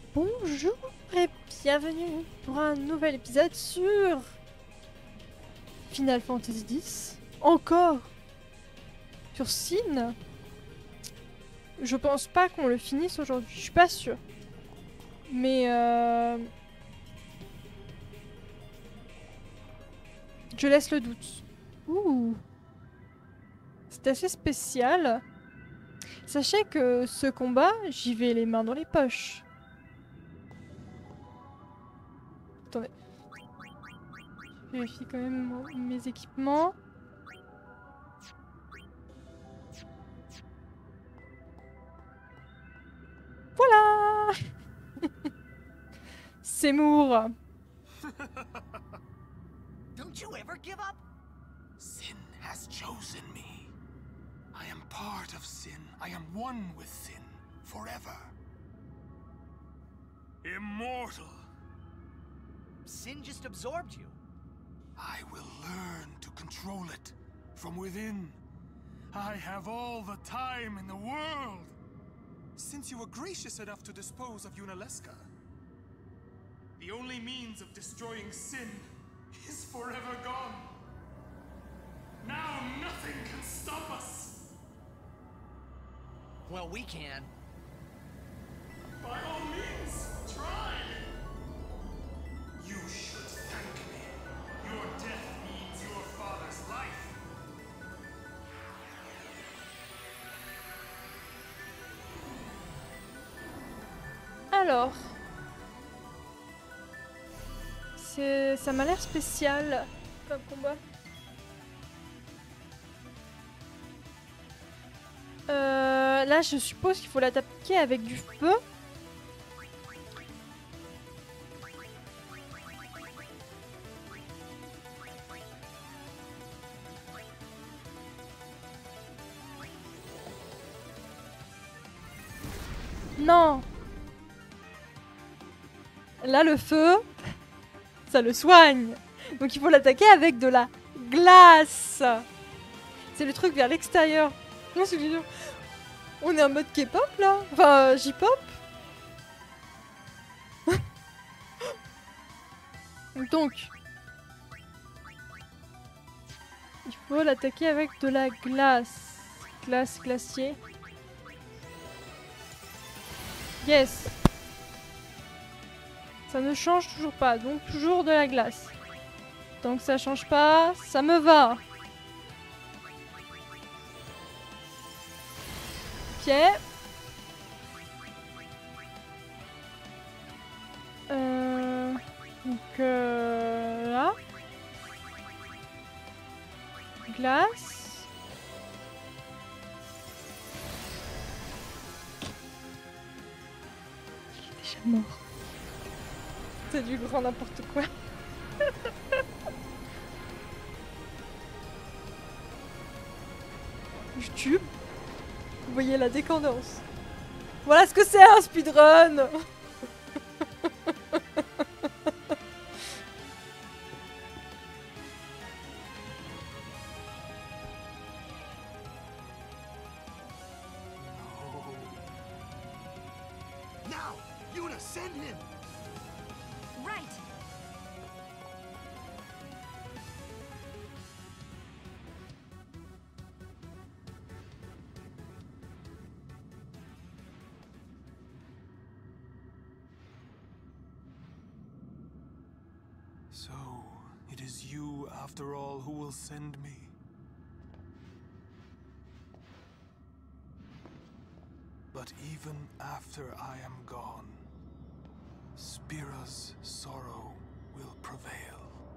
Bonjour et bienvenue pour un nouvel épisode sur Final Fantasy X. Encore sur Sin. Je pense pas qu'on le finisse aujourd'hui, je suis pas sûre. Mais je laisse le doute. Ouh. C'est assez spécial. Sachez que ce combat, j'y vais les mains dans les poches. Attendez. Je vérifie quand même mes équipements. Voilà. Seymour. Don't you ever give up? Sin has chosen me. I am part of Sin. I am one with Sin forever. Immortal. Sin just absorbed you. I will learn to control it from within. I have all the time in the world. Since you were gracious enough to dispose of Yunalesca, the only means of destroying Sin is forever gone. Now nothing can stop us. Well, we can. By all means, try. You should thank me. Your death means your father's life. Alors, ça m'a l'air spécial comme combat. Là, je suppose qu'il faut l'attaquer avec du feu. Non! Là, le feu, ça le soigne. Donc il faut l'attaquer avec de la glace. C'est le truc vers l'extérieur. Non, c'est dur. On est en mode K-pop là. Enfin, J-pop. Donc, il faut l'attaquer avec de la glace. Glace, glacier. Yes. Ça ne change toujours pas, donc toujours de la glace. Tant que ça change pas, ça me va. Ok. Donc là. Glace. Il est déjà mort. C'est du grand n'importe quoi. YouTube. Vous voyez la décadence. Voilà ce que c'est un speedrun. Now, Yuna, send him. Right. So, it is you, after all, who will send me. But even after I am gone, Spira's sorrow will prevail.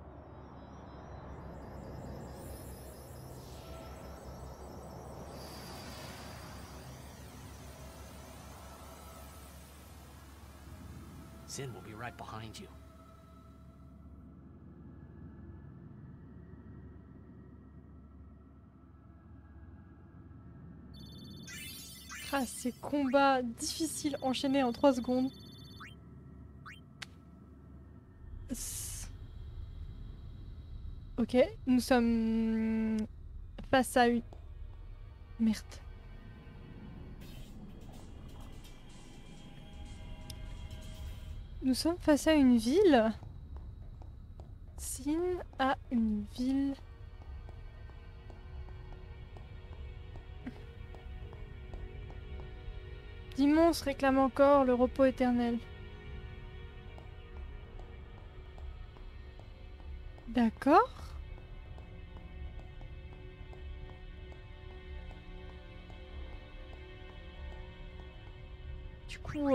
Sin will be right behind you. Ah, ces combats difficiles enchaînés en 3 secondes. Ok, nous sommes face à une... Merde. Nous sommes face à une ville. Sin a une ville. Dix monstres réclament encore le repos éternel. D'accord. Du coup,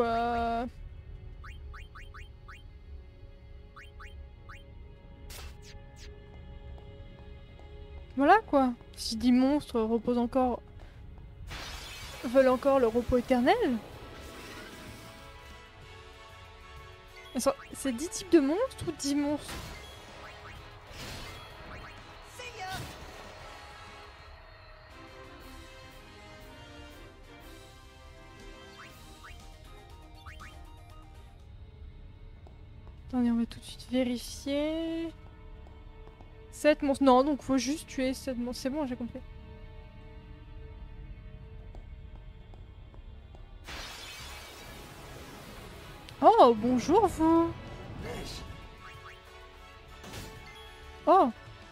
voilà quoi. Si 10 monstres reposent encore... veulent encore le repos éternel. C'est 10 types de monstres ou 10 monstres? See ya! Attendez, on va tout de suite vérifier. 7 monstres. Non, donc faut juste tuer 7 monstres. C'est bon, j'ai compris. Oh, bonjour vous. Oh.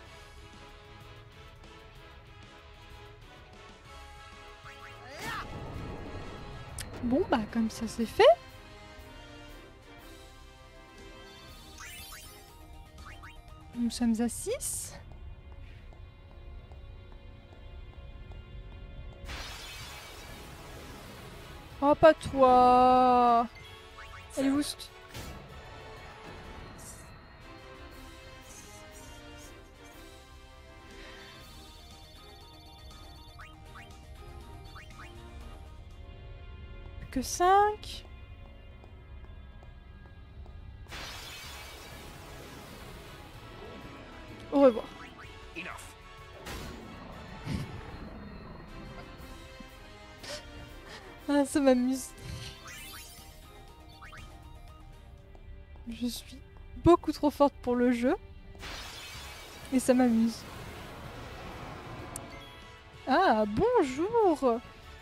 Bon bah comme ça c'est fait. Nous sommes à 6. Oh pas toi. Elle est où que 5. Au revoir. Enough. Ah, ça m'amuse. Je suis beaucoup trop forte pour le jeu. Et ça m'amuse. Ah, bonjour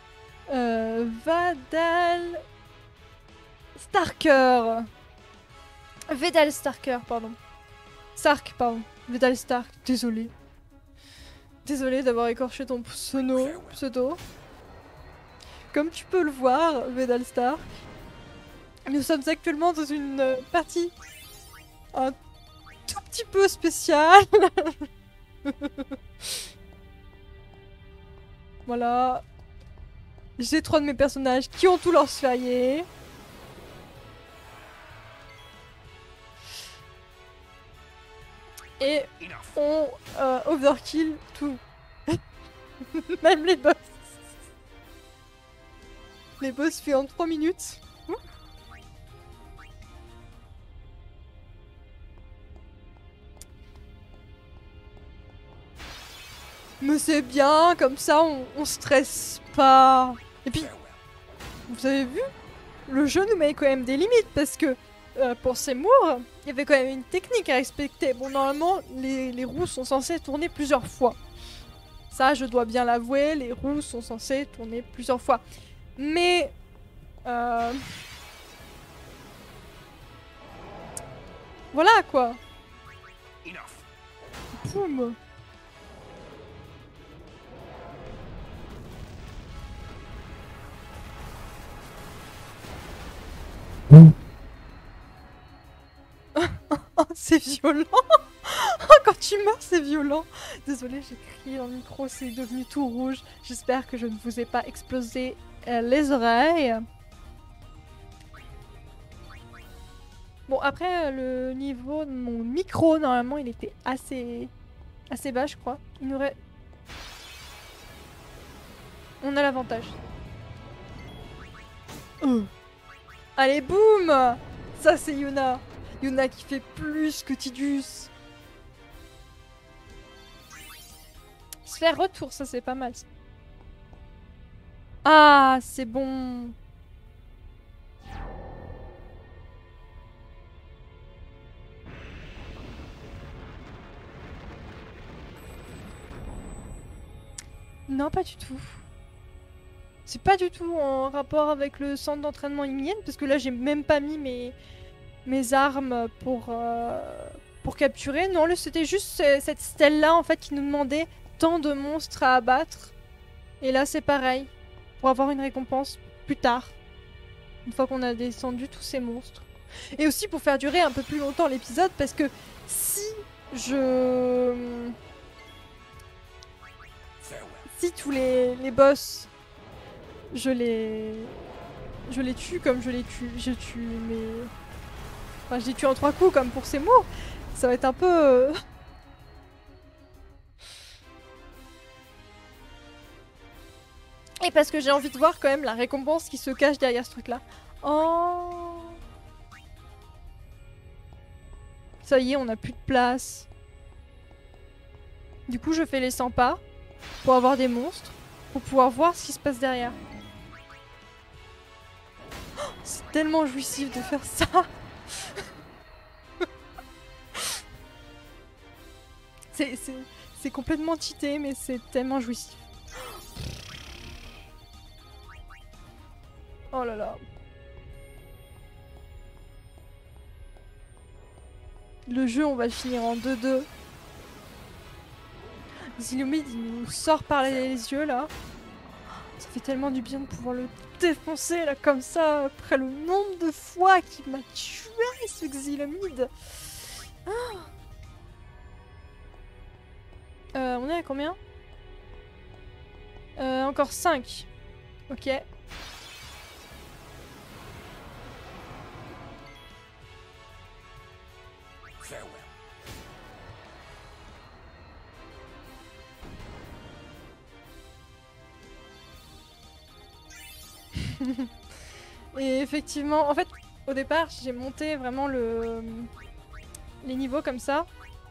Vadal Starker. Vedal Starker, pardon. Stark, pardon. Vedal Stark, désolé. Désolé d'avoir écorché ton pseudo. Comme tu peux le voir, Vedal Stark, nous sommes actuellement dans une partie un tout petit peu spéciale. Voilà. J'ai 3 de mes personnages qui ont tous leurs sphériés. Et on overkill tout. Même les boss. Les boss fait en 3 minutes. Mais c'est bien, comme ça on stresse pas. Et puis, vous avez vu, le jeu nous met quand même des limites parce que pour Seymour, il y avait quand même une technique à respecter. Bon, normalement, les roues sont censées tourner plusieurs fois. Ça, je dois bien l'avouer, les roues sont censées tourner plusieurs fois. Mais... voilà quoi. Boum. Oh, c'est violent. Quand tu meurs, c'est violent. Désolée, j'ai crié dans le micro, c'est devenu tout rouge. J'espère que je ne vous ai pas explosé les oreilles. Bon, après, le niveau de mon micro, normalement, il était assez bas, je crois. Il nous aurait... On a l'avantage. Allez, boum. Ça, c'est Yuna. Yuna qui fait plus que Tidus. Sphère retour, ça c'est pas mal. Ah, c'est bon. Non, pas du tout. C'est pas du tout en rapport avec le centre d'entraînement Imienne, parce que là j'ai même pas mis mes armes pour capturer. Non, c'était juste cette stèle-là en fait qui nous demandait tant de monstres à abattre. Et là c'est pareil, pour avoir une récompense plus tard, une fois qu'on a descendu tous ces monstres. Et aussi pour faire durer un peu plus longtemps l'épisode, parce que si tous les boss, je les tue comme je les tue en 3 coups comme pour ces mots, ça va être un peu... Et parce que j'ai envie de voir quand même la récompense qui se cache derrière ce truc-là. Oh. Ça y est, on n'a plus de place. Du coup, je fais les 100 pas pour avoir des monstres, pour pouvoir voir ce qui se passe derrière. Oh, c'est tellement jouissif de faire ça. C'est complètement cheaté, mais c'est tellement jouissif. Oh là là. Le jeu, on va le finir en 2-2. Zilumid, il nous sort par les yeux, là. Ça fait tellement du bien de pouvoir le défoncer, là, comme ça, après le nombre de fois qu'il m'a tué, ce Xilumid. Ah. On est à combien? Encore 5. Ok. Et effectivement, en fait, au départ, j'ai monté vraiment les niveaux comme ça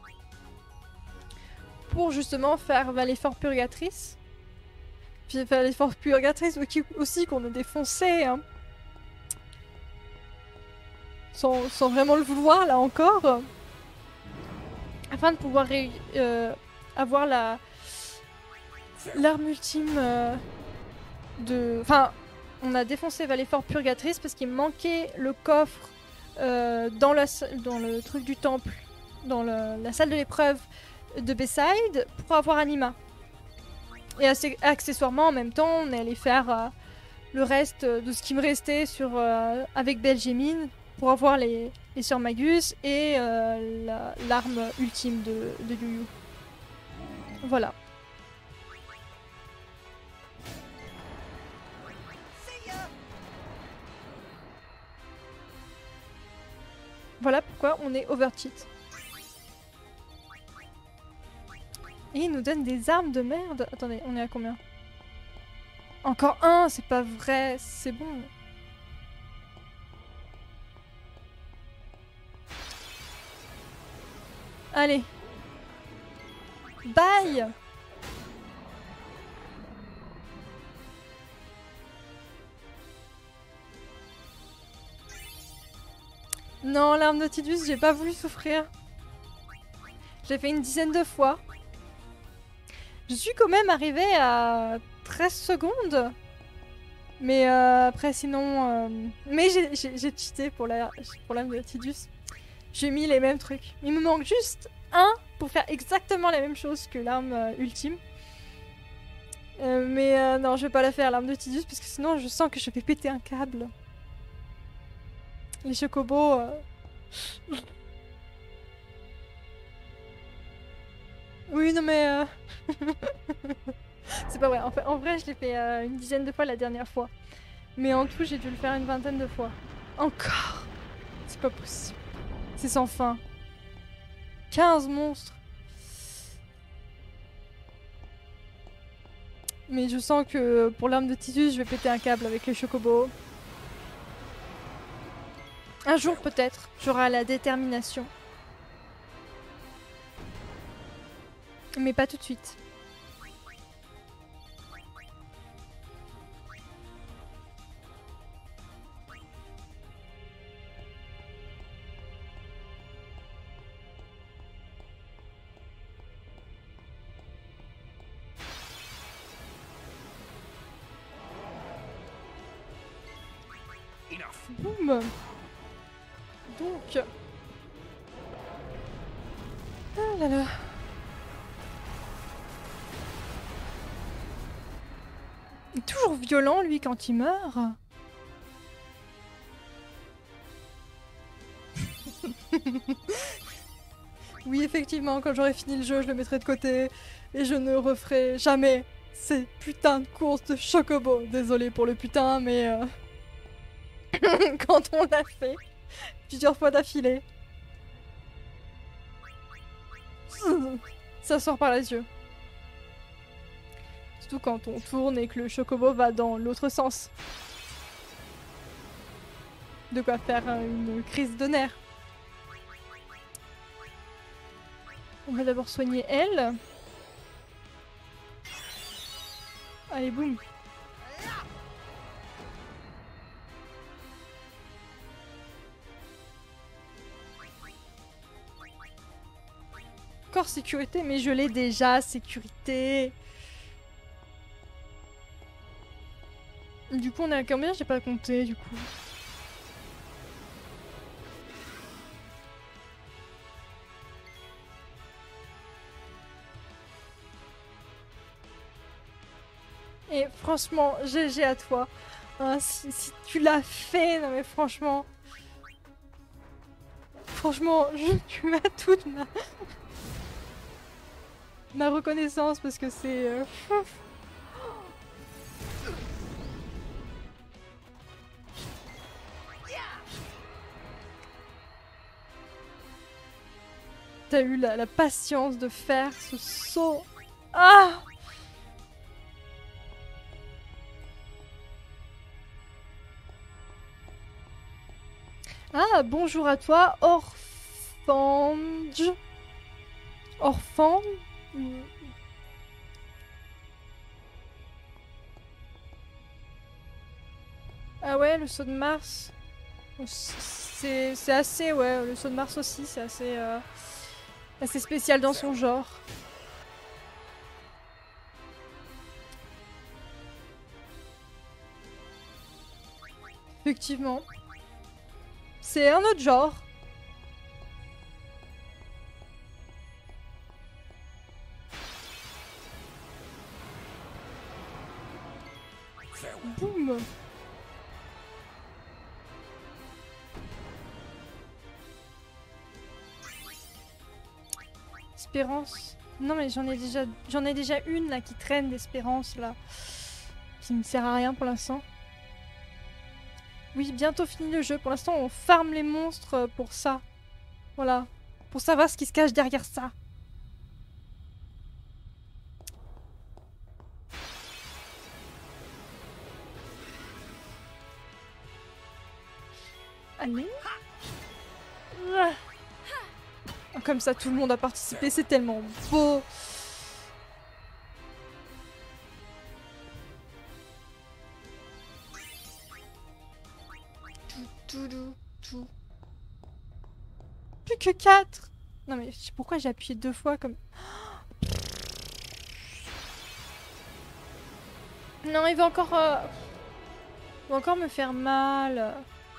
pour justement faire l'effort purgatrice. Puis faire l'effort purgatrice aussi qu'on a défoncé, hein. Sans vraiment le vouloir, là encore. Afin de pouvoir avoir l'arme ultime de... Enfin, on a défoncé Valéfort Purgatrice parce qu'il manquait le coffre dans le truc du temple, dans la salle de l'épreuve de Beside pour avoir Anima. Et accessoirement, en même temps, on est allé faire le reste de ce qui me restait avec Belgemine pour avoir les Sœurs Magus et l'arme ultime de Yu Yu. Voilà. Voilà pourquoi on est overcheat. Et il nous donne des armes de merde. Attendez, on est à combien? Encore un, c'est pas vrai, c'est bon. Allez. Bye. Non, l'arme de Tidus, j'ai pas voulu souffrir. J'ai fait une dizaine de fois. Je suis quand même arrivée à 13 secondes. Mais après, sinon... Mais j'ai cheaté pour l'arme de Tidus. J'ai mis les mêmes trucs. Il me manque juste un pour faire exactement la même chose que l'arme ultime. Mais non, je vais pas la faire, l'arme de Tidus, parce que sinon je sens que je vais péter un câble. Les chocobos... Oui, non mais... C'est pas vrai. En vrai, je l'ai fait une dizaine de fois la dernière fois. Mais en tout, j'ai dû le faire une vingtaine de fois. Encore. C'est pas possible. C'est sans fin. 15 monstres. Mais je sens que pour l'arme de Tidus, je vais péter un câble avec les chocobos. Un jour peut-être, j'aurai la détermination. Mais pas tout de suite. Enough. Boum. Donc... Ah là là. Il est toujours violent, lui, quand il meurt. Oui, effectivement, quand j'aurai fini le jeu, je le mettrai de côté. Et je ne referai jamais ces putains de courses de chocobo. Désolée pour le putain, mais... quand on l'a fait plusieurs fois d'affilée... Ça sort par les yeux. Surtout quand on tourne et que le chocobo va dans l'autre sens. De quoi faire une crise de nerfs. On va d'abord soigner elle. Allez, boum. Encore sécurité, mais je l'ai déjà, sécurité. Du coup, on est à combien? J'ai pas compté, du coup. Et franchement, GG à toi. Hein, si tu l'as fait, non mais franchement... Franchement, tu as toute ma reconnaissance parce que c'est... T'as eu la patience de faire ce saut. Ah! Ah, bonjour à toi, Orphange. Orphan? Ah ouais, le saut de Mars. C'est assez, ouais, le saut de Mars aussi, c'est assez, assez spécial dans son genre. Effectivement. C'est un autre genre. Boum. Espérance. Non mais j'en ai déjà une là qui traîne d'espérance là. Qui ne sert à rien pour l'instant. Oui, bientôt fini le jeu. Pour l'instant, on farme les monstres pour ça. Voilà. Pour savoir ce qui se cache derrière ça. Allez. Comme ça, tout le monde a participé. C'est tellement beau. Tout. Plus que 4. Non mais pourquoi j'ai appuyé 2 fois comme... Non, il va encore me faire mal.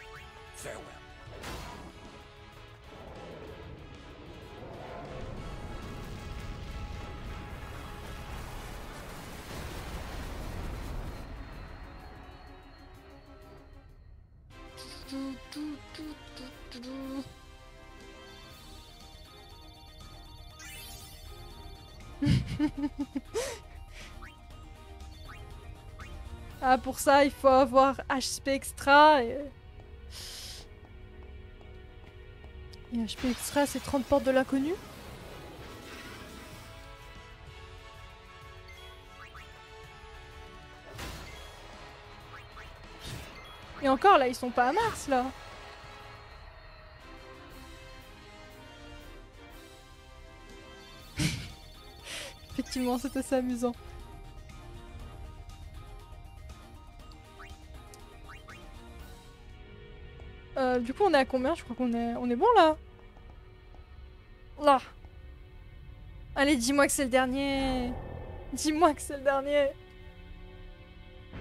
Ah, pour ça, il faut avoir HP extra et HP extra, c'est 30 portes de l'inconnu. Et encore, là, ils sont pas à Mars, là. Effectivement, c'est assez amusant. Du coup, on est à combien? Je crois qu'on est bon, là. Là. Allez, dis-moi que c'est le dernier. Dis-moi que c'est le dernier.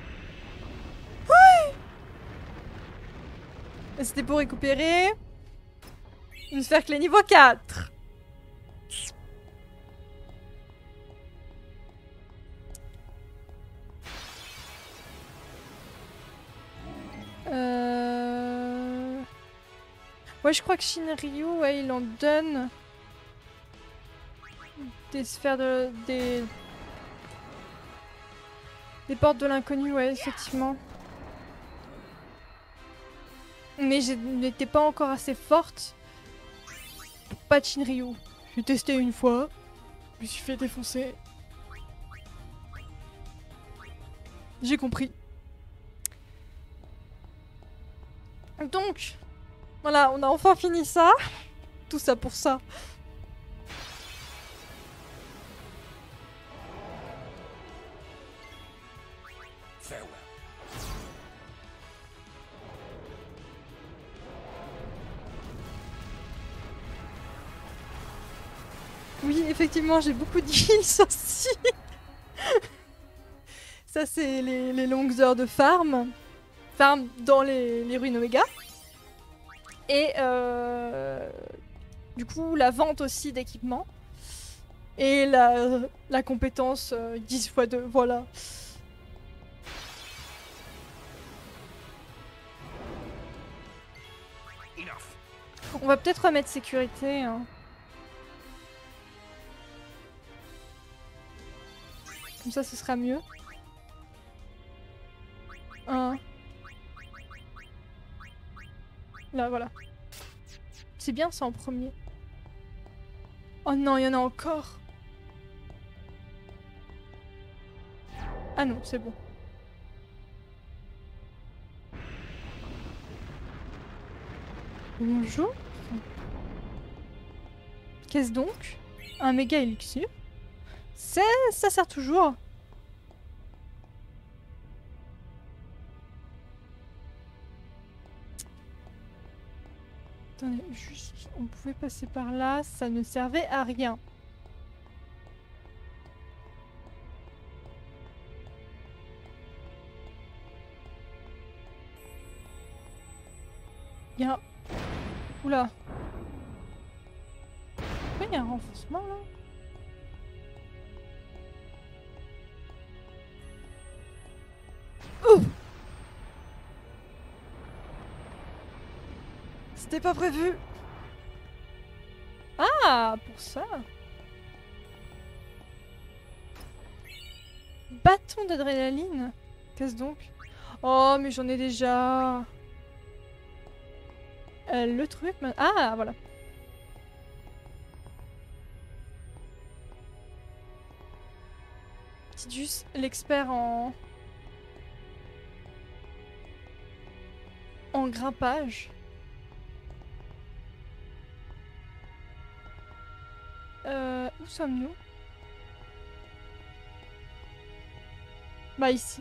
Oui! C'était pour récupérer Une sphère clé niveau 4. Ouais, je crois que Shinryu, ouais, il en donne des sphères de... des portes de l'inconnu, ouais, effectivement. Mais je n'étais pas encore assez forte pour pas de Shinryu. J'ai testé une fois, je me suis fait défoncer. J'ai compris. Donc, voilà, on a enfin fini ça. Tout ça pour ça. Farewell. Oui, effectivement, j'ai beaucoup d'heals aussi. Ça, c'est les longues heures de farm. Farm dans les ruines Omega. Et du coup, la vente aussi d'équipements. Et la compétence 10 x 2, voilà. Enough. On va peut-être remettre sécurité. Hein. Comme ça, ce sera mieux. Là, voilà. C'est bien ça en premier. Oh non, il y en a encore. Ah non, c'est bon. Bonjour. Qu'est-ce donc? Un méga élixir. Ça sert toujours. Attendez, juste, on pouvait passer par là, ça ne servait à rien. Il y a... Oula. Pourquoi il y a un renforcement là? Ouh! C'était pas prévu. Ah, pour ça. Bâton d'adrénaline. Qu'est-ce donc? Oh, mais j'en ai déjà. Le truc... Ah, voilà. Tidus, l'expert en grimpage. Où sommes-nous? Bah ici.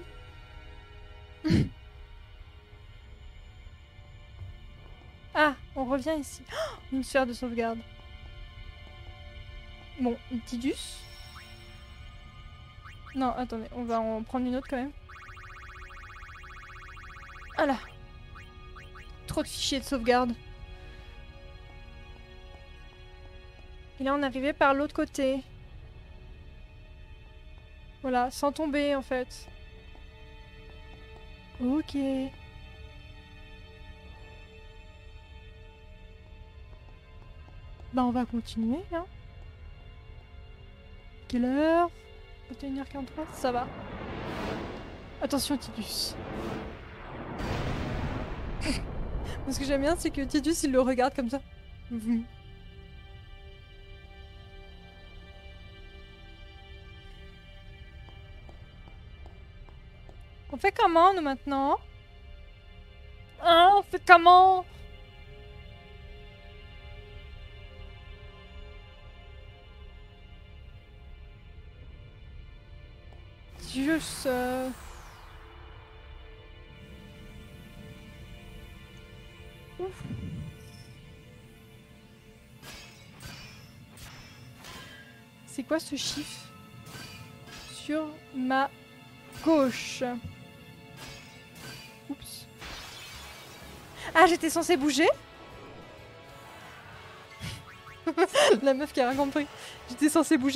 Ah, on revient ici. Oh, une sphère de sauvegarde. Bon, une Tidus. Non, attendez, on va en prendre une autre quand même. Ah là. Trop de fichiers de sauvegarde. Et là, on est arrivé par l'autre côté. Voilà, sans tomber en fait. Ok. Bah, on va continuer, hein. Quelle heure? 21h43, ça va. Attention, Tidus. Ce que j'aime bien, c'est que Tidus, il le regarde comme ça. On fait comment, nous, maintenant? Hein, on fait comment? Juste... Ouf. C'est quoi ce chiffre sur ma gauche? Oups. Ah, j'étais censée bouger? La meuf qui a rien compris. J'étais censée bouger?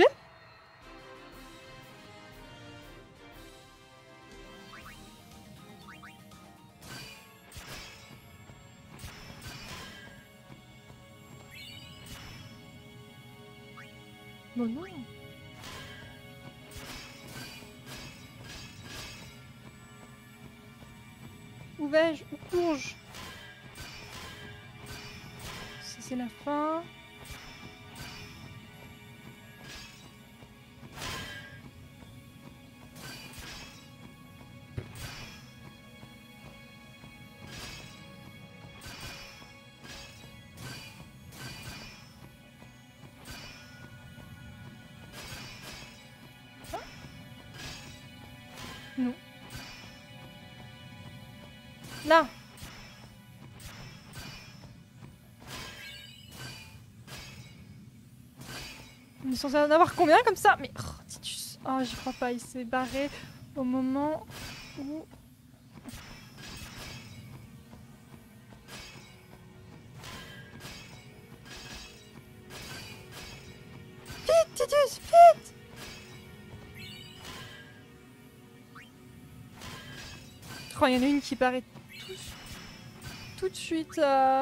Bon non. Où vais-je? Où cours-je? Ça c'est la fin. Non. Là. On est censé en avoir combien comme ça? Mais oh, Titus. Oh, j'y crois pas. Il s'est barré au moment où... Vite, Titus, vite! Oh, il y en a une qui paraît tout de suite.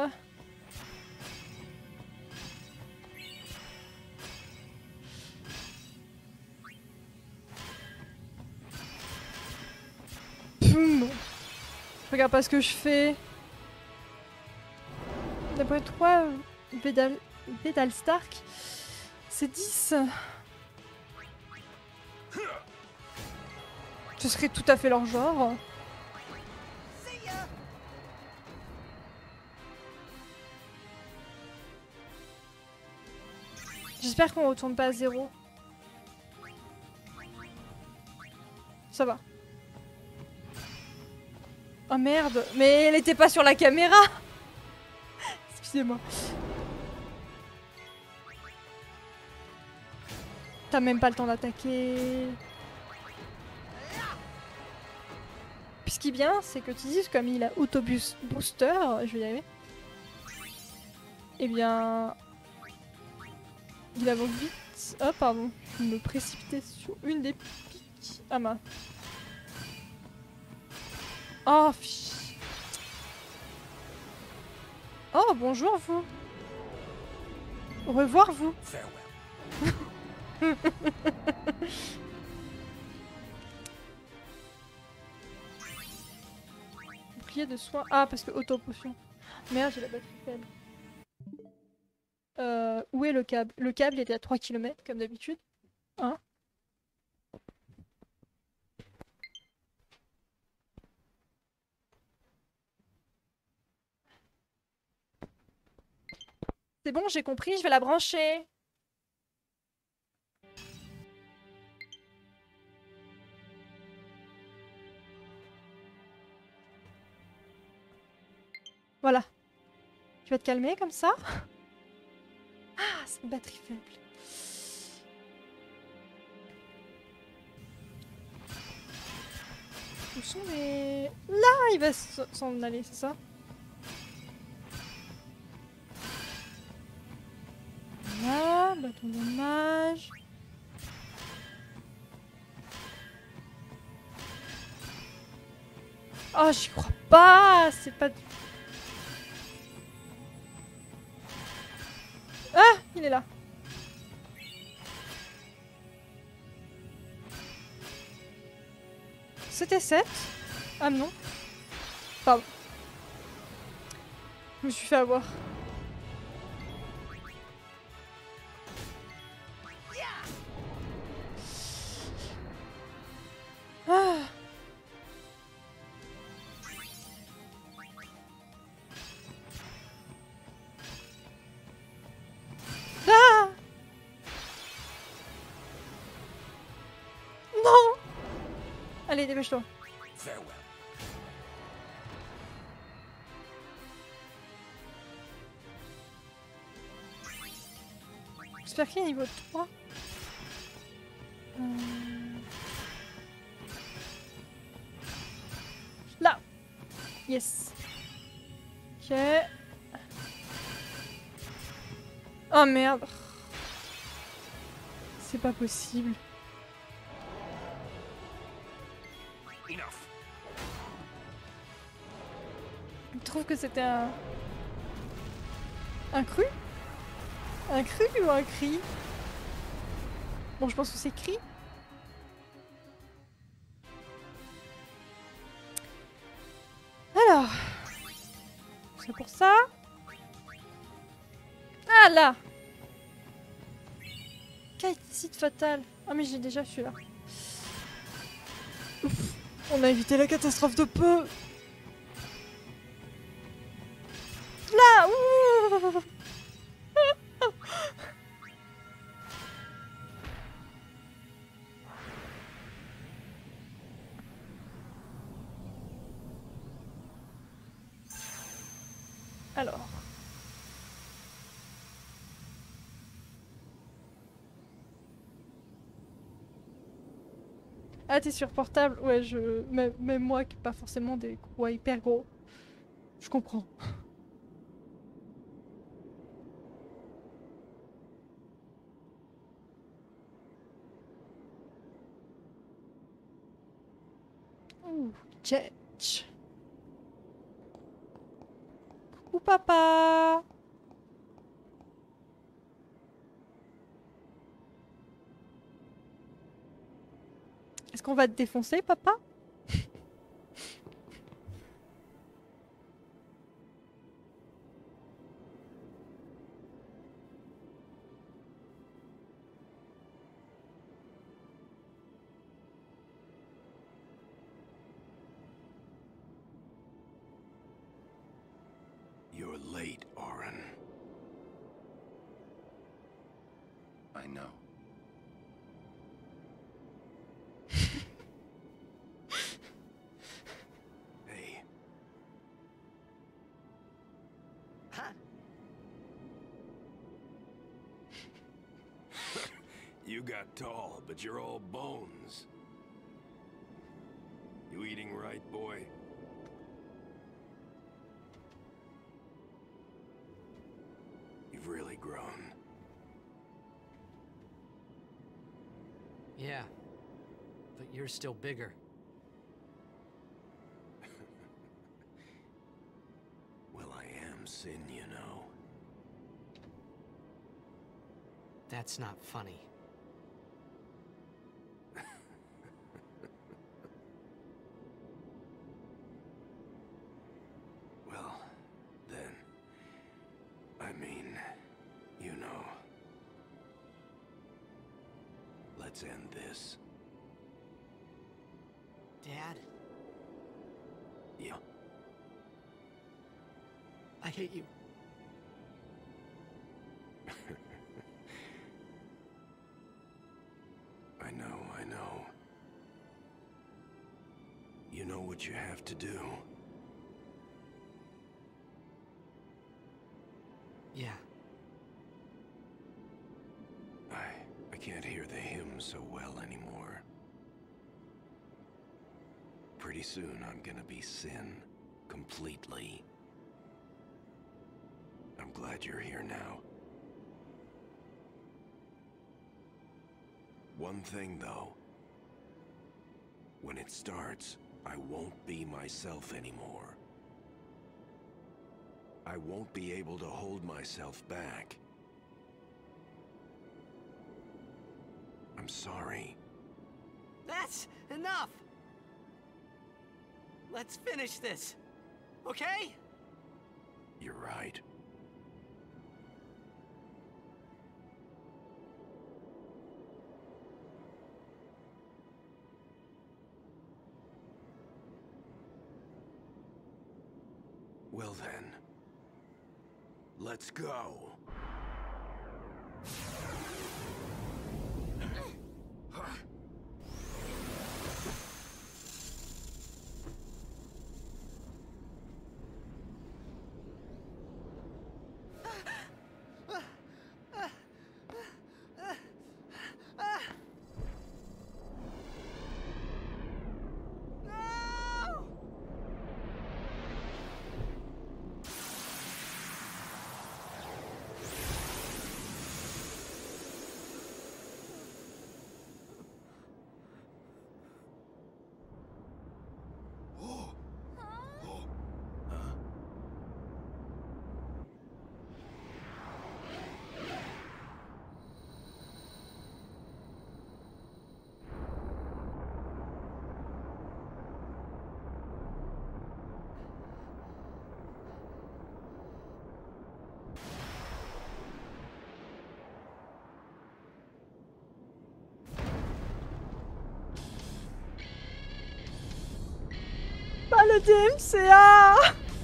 Poum. Je regarde pas ce que je fais. D'après toi, Bédal Stark, c'est 10. Ce serait tout à fait leur genre. J'espère qu'on retourne pas à 0. Ça va. Oh merde, mais elle était pas sur la caméra. Excusez-moi. T'as même pas le temps d'attaquer. Puis ce qui est bien, c'est que tu dis comme il a autobus booster, je vais y arriver. Eh bien... Il avance vite. Oh pardon, je me précipitais sur une des piques. Ah mince. Oh fiche. Oh bonjour vous. Au revoir vous. Farewell. Bouclier de soin. Ah parce que auto-potion. Merde, j'ai la batterie faible. Où est le câble? Le câble était à 3 km comme d'habitude. Hein? C'est bon, j'ai compris, je vais la brancher. Voilà. Tu vas te calmer comme ça? Ah, c'est une batterie faible. Où sont les... Là, il va s'en aller, c'est ça? Voilà, bâton de mage. Oh, j'y crois pas! C'est pas... Ah! Il est là. C'était 7. Ah non. Pardon. Je me suis fait avoir. Ah. Ah. Non. Allez, dépêche-toi. Farewell. J'espère qu'il est niveau 3. Là. Yes. Ok. Oh merde. C'est pas possible. Enough. Je trouve que c'était un... Un cru? Un cru ou un cri? Bon, je pense que c'est cri. Alors... C'est pour ça. Ah là! Caïticide fatal. Ah mais j'ai déjà celui-là. Ouf. On a évité la catastrophe de peu. Là! Ouh. Alors... Ah, t'es sur portable? Ouais, même moi qui pas forcément des quoi hyper gros. Je comprends. Ouh, Jetch. Coucou papa. Est-ce qu'on va te défoncer, papa? You're late, Orin. I know. Hey. Huh? You got tall, but you're all bones. You eating right, boy? You've really grown. Yeah. But you're still bigger. Well, I am Sin, you know. That's not funny. Well, then, I mean, you know. Let's end this. Dad, Yeah. I hate you. I know. You know what you have to do. Yeah. I can't hear the hymn so well anymore. Pretty soon I'm gonna be Sin, completely. I'm glad you're here now. One thing though. When it starts, I won't be myself anymore. I won't be able to hold myself back. I'm sorry. That's enough! Let's finish this, okay? You're right. Well then, let's go. DMCA.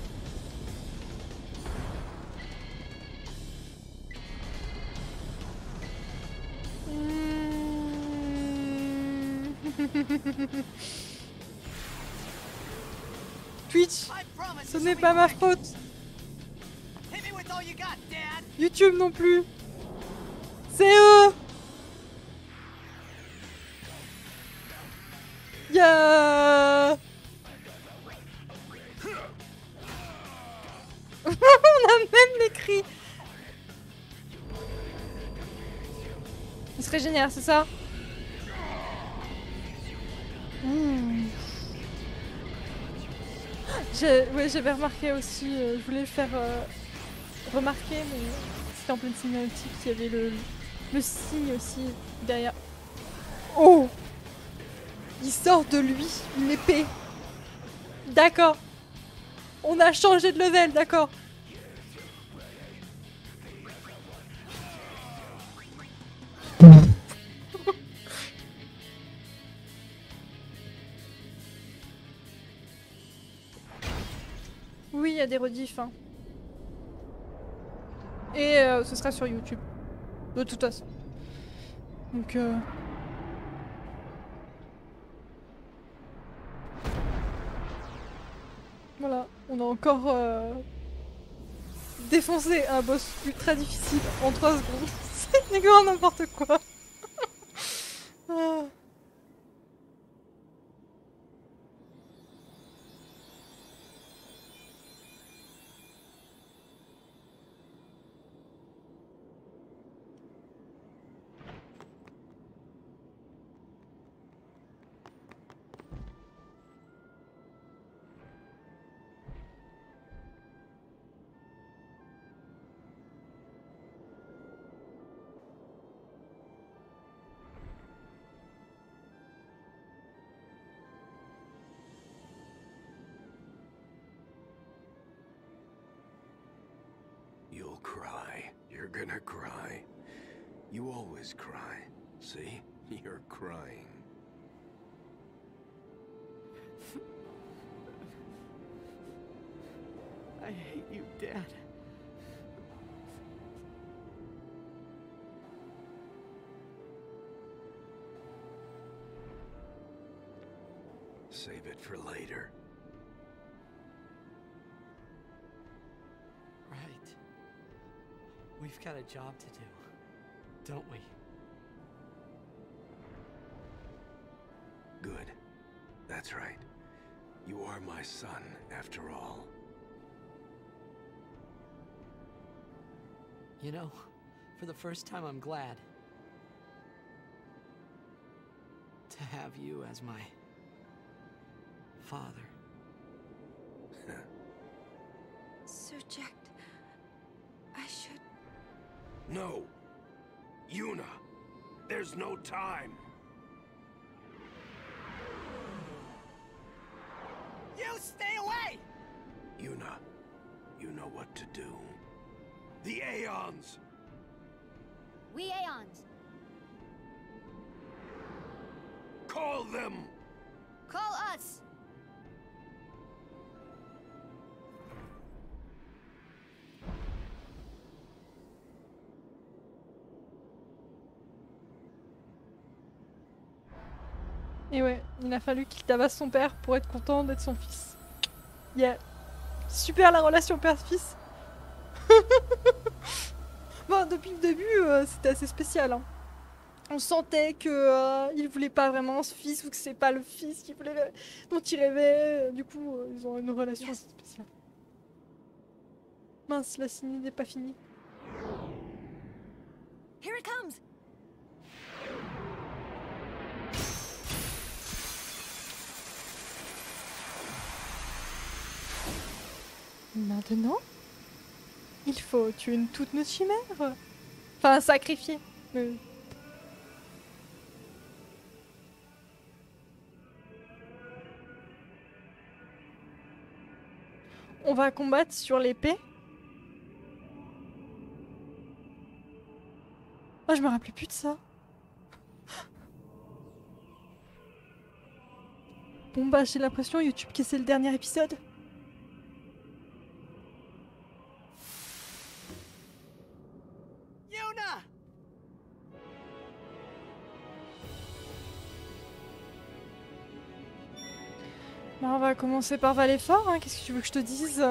Twitch, I promise ce this n'est will be pas ma quick. faute. Hit me with all you got, Dad. YouTube non plus. C'est eux. Ya. On a même les cris. Il serait génial, c'est ça? Ouais, j'avais remarqué aussi, je voulais le faire remarquer, mais c'était en pleine cinématique, il y avait le signe aussi derrière. Oh! Il sort de lui une épée. D'accord. On a changé de level, d'accord. Oui, il y a des rediffs. Hein. Et ce sera sur YouTube. De toute façon. Donc voilà, on a encore défoncé un boss ultra difficile en 3 secondes. C'est grand n'importe quoi. Ah. You'll cry. You're gonna cry. You always cry. See? You're crying. I hate you, Dad. Save it for later. Right. We've got a job to do, don't we? Good. That's right. You are my son, after all. You know, for the first time I'm glad to have you as my father. Subject. I should... No! Yuna! There's no time! You stay away! Yuna, you know what to do. The Aeons! We Aeons. Call them! Call us. Et ouais, il a fallu qu'il tabasse son père pour être content d'être son fils. Yeah. Super la relation père-fils. Bon, depuis le début, c'était assez spécial. Hein. On sentait que il voulait pas vraiment ce fils ou que c'est pas le fils qu'il voulait, dont il rêvait. Du coup, ils ont une relation assez spéciale. Mince, la ciné n'est pas finie. Here it comes. Maintenant, il faut tuer toutes nos chimères. Enfin, sacrifier. Mais... On va combattre sur l'épée. Oh, je me rappelais plus de ça. Bon bah j'ai l'impression YouTube que c'est le dernier épisode. Yuna! Bah, on va commencer par Valéfort, hein. Qu'est-ce que tu veux que je te dise?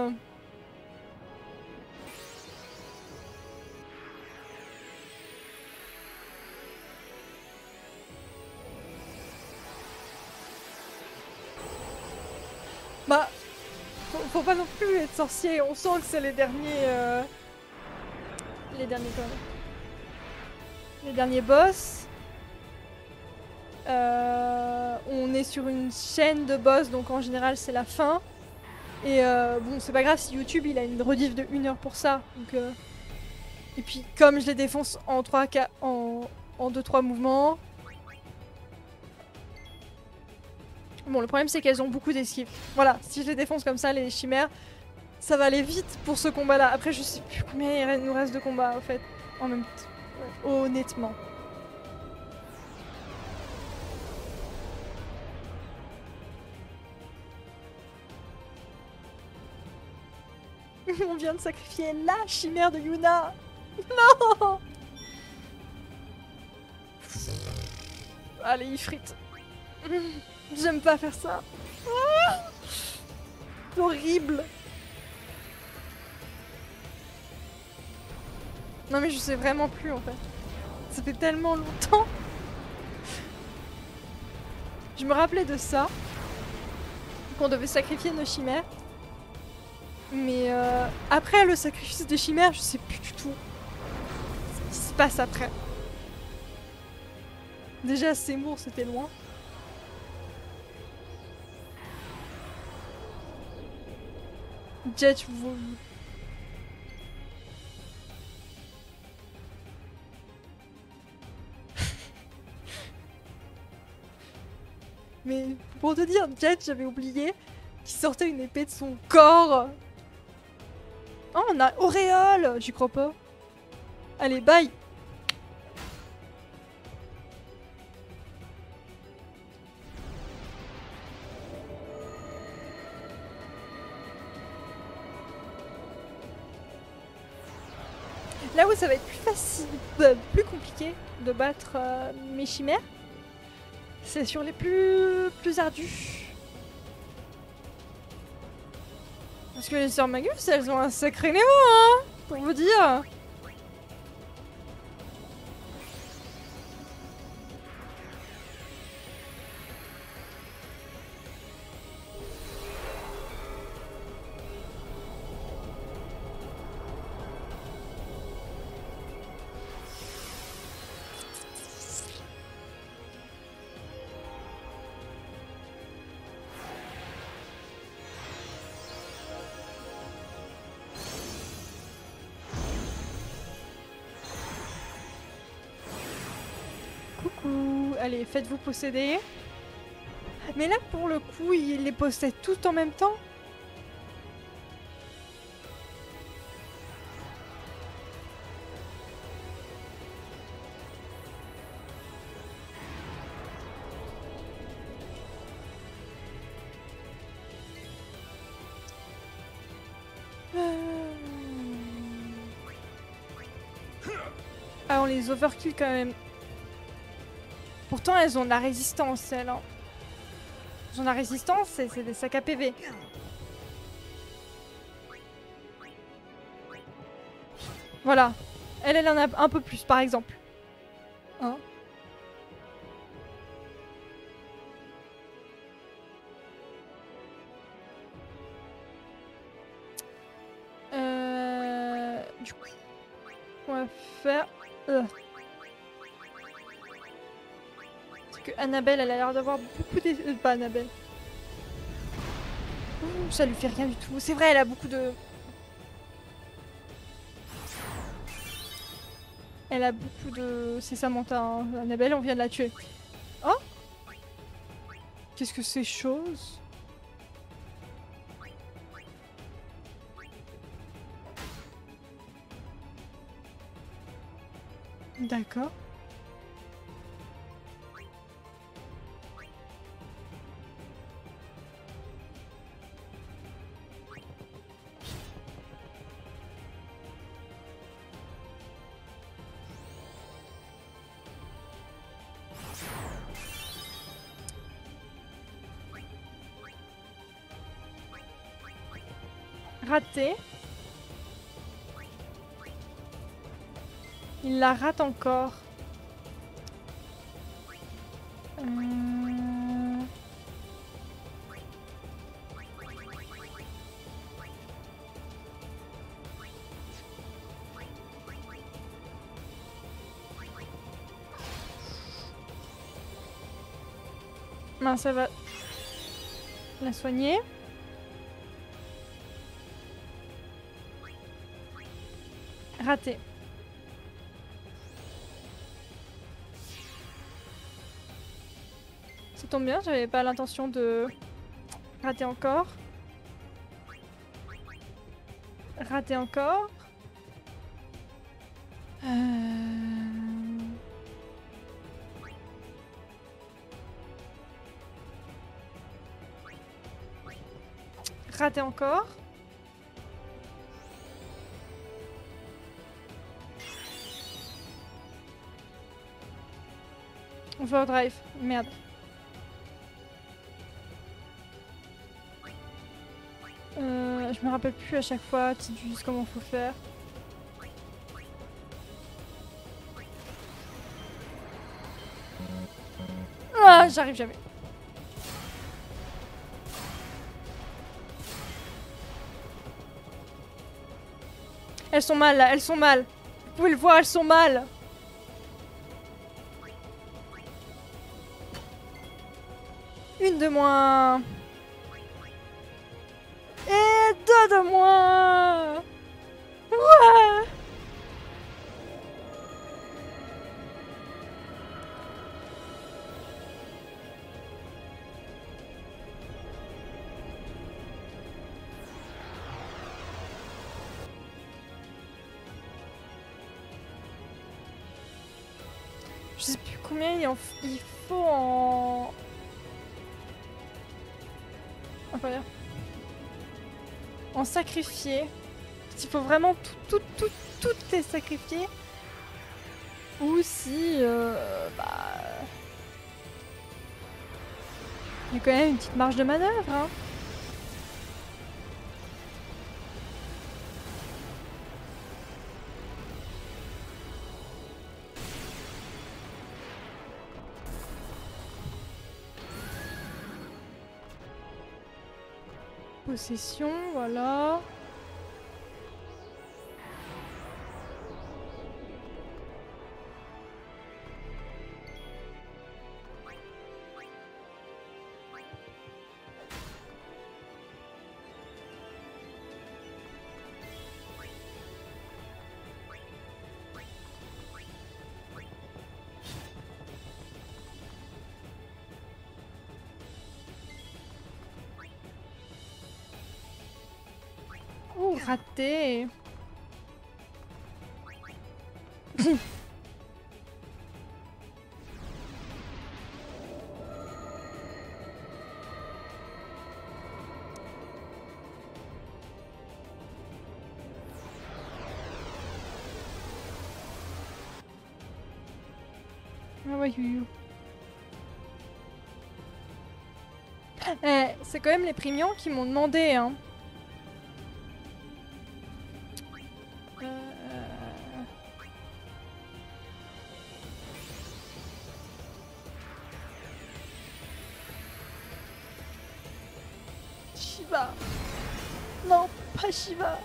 Bah, faut pas non plus être sorcier, on sent que c'est les derniers... Les derniers quoi? Les derniers boss. On est sur une chaîne de boss, donc en général c'est la fin. Et bon, c'est pas grave si YouTube il a une rediff de 1 heure pour ça. Donc, et puis comme je les défonce en 2-3 mouvements. Bon, le problème c'est qu'elles ont beaucoup d'esquives. Voilà, si je les défonce comme ça, les chimères, ça va aller vite pour ce combat là. Après je sais plus combien il nous reste de combats en fait. En même temps. Honnêtement. On vient de sacrifier la chimère de Yuna. Non. Allez, Ifrit. J'aime pas faire ça. Ah, c'est horrible. Non mais je sais vraiment plus en fait. Ça fait tellement longtemps. Je me rappelais de ça. Qu'on devait sacrifier nos chimères. Mais après le sacrifice des chimères, je sais plus du tout ce qui se passe après. Déjà Seymour c'était loin. Jet, vous... Mais pour te dire, Jet, j'avais oublié qu'il sortait une épée de son corps. Oh, on a Auréole. J'y crois pas. Allez, bye. Là où ça va être plus facile, plus compliqué de battre mes chimères, c'est sur les plus ardus. Parce que les sœurs Magus, elles ont un sacré niveau, hein, pour vous dire. Coucou, allez, faites-vous posséder. Mais là, pour le coup, il les possède tout en même temps. Ah, on les overkill quand même. Pourtant, elles ont de la résistance, elles. Hein. Elles ont de la résistance, c'est des sacs à PV. Voilà. Elle en a un peu plus, par exemple. Hein? Du coup, on va faire... Parce que Annabelle, elle a l'air d'avoir beaucoup de... pas Annabelle. Ouh, ça lui fait rien du tout. C'est vrai, elle a beaucoup de... Elle a beaucoup de... C'est Samantha, hein. Annabelle, on vient de la tuer. Oh! Qu'est-ce que c'est chose? D'accord. Raté. Il la rate encore. Mince, ça va la soigner. Raté. Ça tombe bien, j'avais pas l'intention de rater encore. Raté encore. Raté encore. Overdrive, merde. Je me rappelle plus à chaque fois, Tidus, comment faut faire. Ah, j'arrive jamais. Elles sont mal là, elles sont mal. Vous pouvez le voir, elles sont mal. Une de moins. Et deux de moins. Ouais. Je sais plus combien il faut en... Enfin, en sacrifier. Il faut vraiment tout les sacrifier. Ou si... bah... Il y a quand même une petite marge de manœuvre, hein. Possession, voilà. Ouh, raté. Ah ouais, you. C'est quand même les premiums qui m'ont demandé, hein. Shiva. Non, pas Shiva.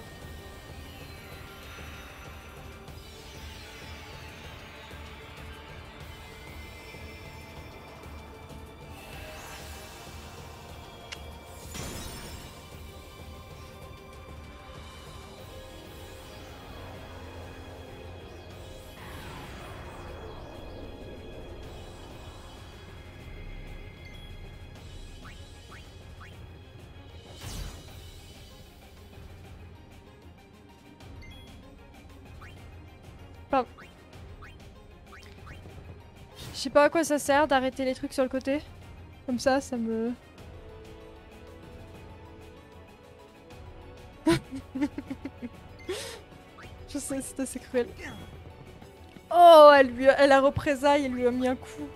Pardon. Je sais pas à quoi ça sert d'arrêter les trucs sur le côté. Comme ça me... Je sais, c'est assez cruel. Oh, elle a représailles, elle lui a mis un coup.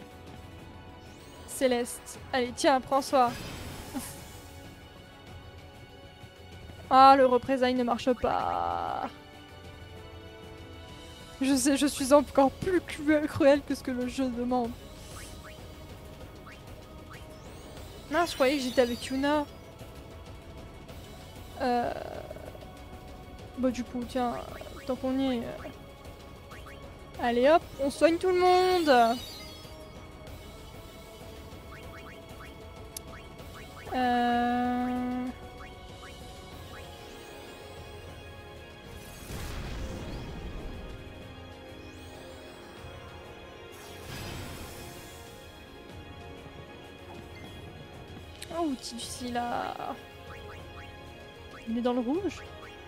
Céleste. Allez, tiens, prends-toi. Ah, le représailles ne marche pas. Je sais, je suis encore plus cruel que ce que le jeu demande. Non, je croyais que j'étais avec Yuna. Bah du coup, tiens, tant qu'on y est... Allez hop, on soigne tout le monde. Oh, Tidussi là. Il est dans le rouge.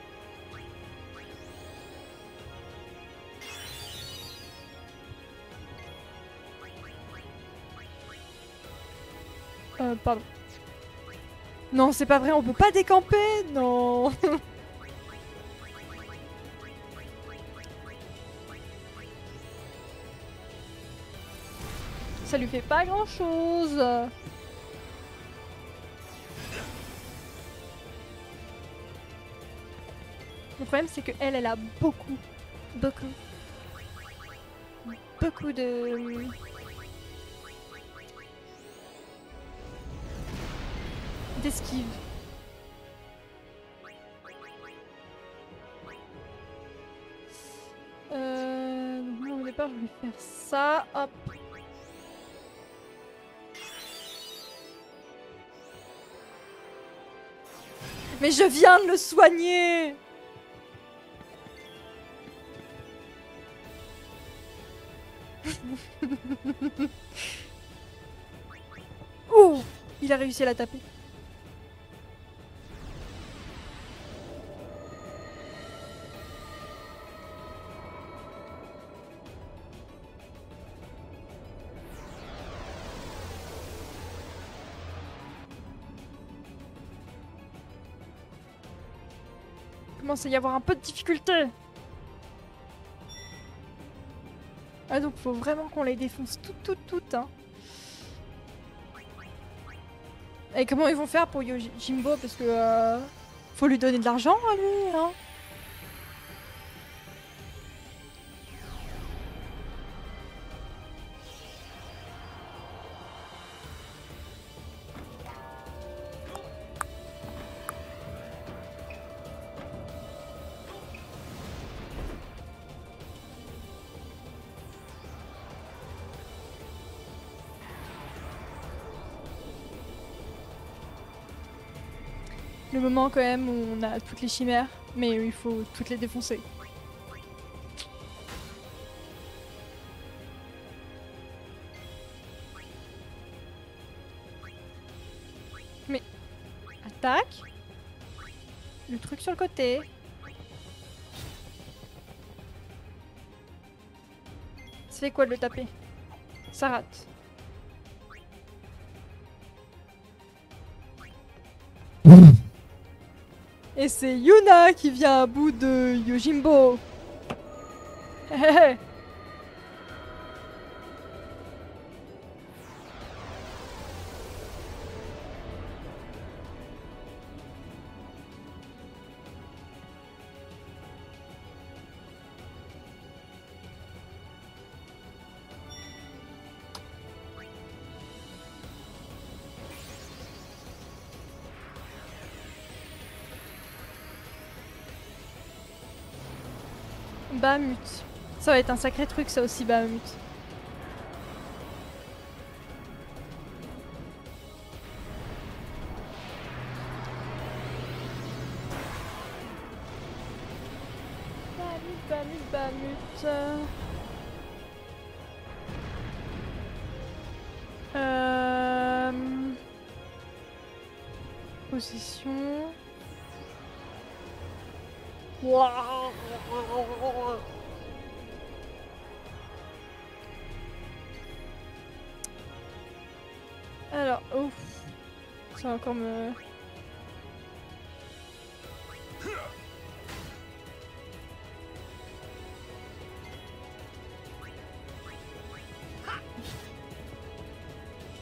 Pardon. Non, c'est pas vrai, on peut pas décamper. Non. Ça lui fait pas grand chose. Le problème c'est que elle a beaucoup de... d'esquive. Donc moi au départ je vais faire ça, hop. Mais je viens de le soigner. Oh, il a réussi à la taper. Il commence à y avoir un peu de difficulté. Ah donc faut vraiment qu'on les défonce toutes hein. Et comment ils vont faire pour Yojimbo parce que faut lui donner de l'argent à lui hein. Le moment quand même où on a toutes les chimères, mais il faut toutes les défoncer. Mais... Attaque. Le truc sur le côté. Ça fait quoi de le taper? Ça rate. Et c'est Yuna qui vient à bout de Yojimbo. Bahamut. Ça va être un sacré truc ça aussi, Bahamut. Bahamut. Position. Wow. Alors, ouf. Ça va encore me...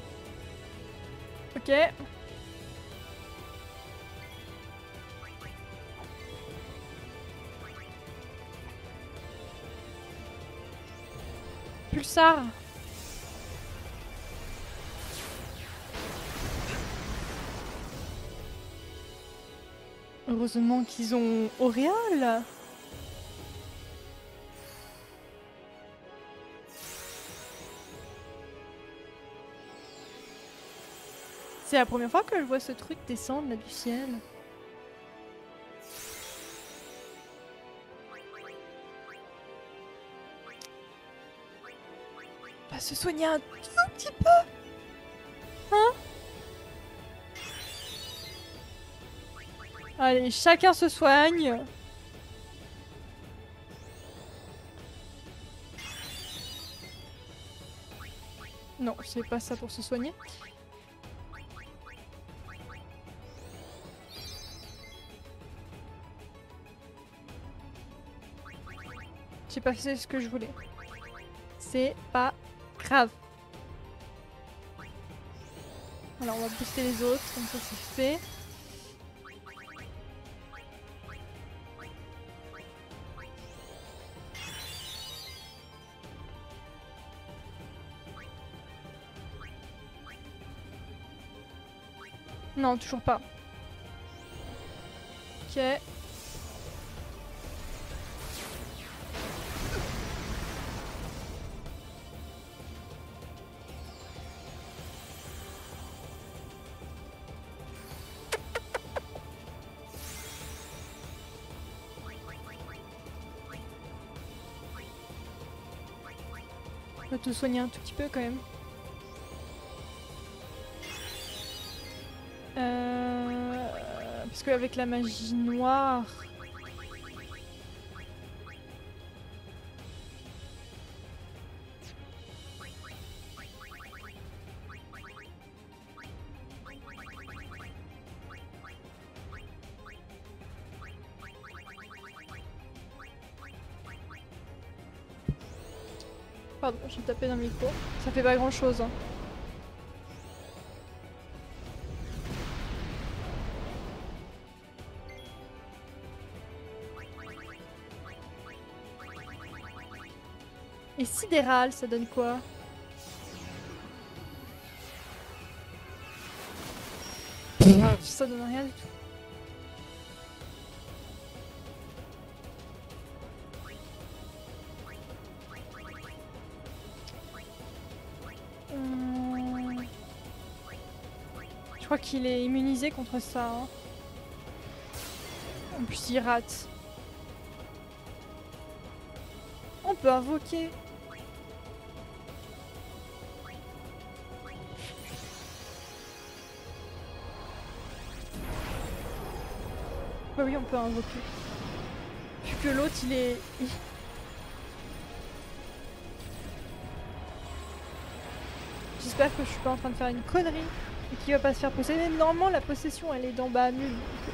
Ok. pulsar. Heureusement qu'ils ont Auréole. C'est la première fois que je vois ce truc descendre là du ciel. On va se soigner un tout petit peu. Hein? Allez, chacun se soigne. Non, c'est pas ça pour se soigner. J'ai pas fait ce que je voulais. C'est pas grave. Alors on va booster les autres, comme ça c'est fait. Non, toujours pas. Ok. On va te soigner un tout petit peu quand même. Parce qu'avec la magie noire... Pardon, j'ai tapé dans le micro. Ça fait pas grand chose. Hein. Et sidéral, ça donne quoi? Ça donne rien du tout. Je crois qu'il est immunisé contre ça. Hein. En plus, il rate. On peut invoquer. Bah oui, on peut invoquer. Vu que l'autre, il est... J'espère que je suis pas en train de faire une connerie et qu'il va pas se faire posséder. Mais normalement, la possession, elle est dans bas nul.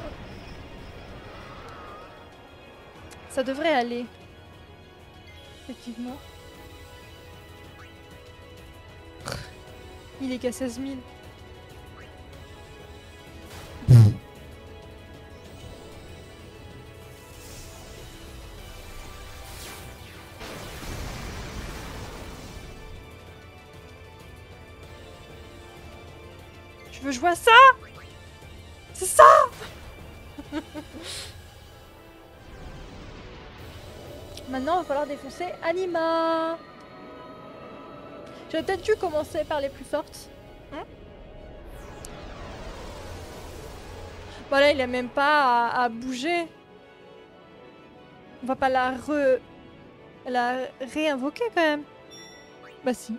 Ça devrait aller. Effectivement. Il est qu'à 16 000. Je veux jouer à ça. C'est ça. Maintenant, il va falloir défoncer Anima. J'aurais peut-être dû commencer par les plus fortes. Hein? Bon là, il a même pas à bouger. On va pas la réinvoquer quand même. Bah si.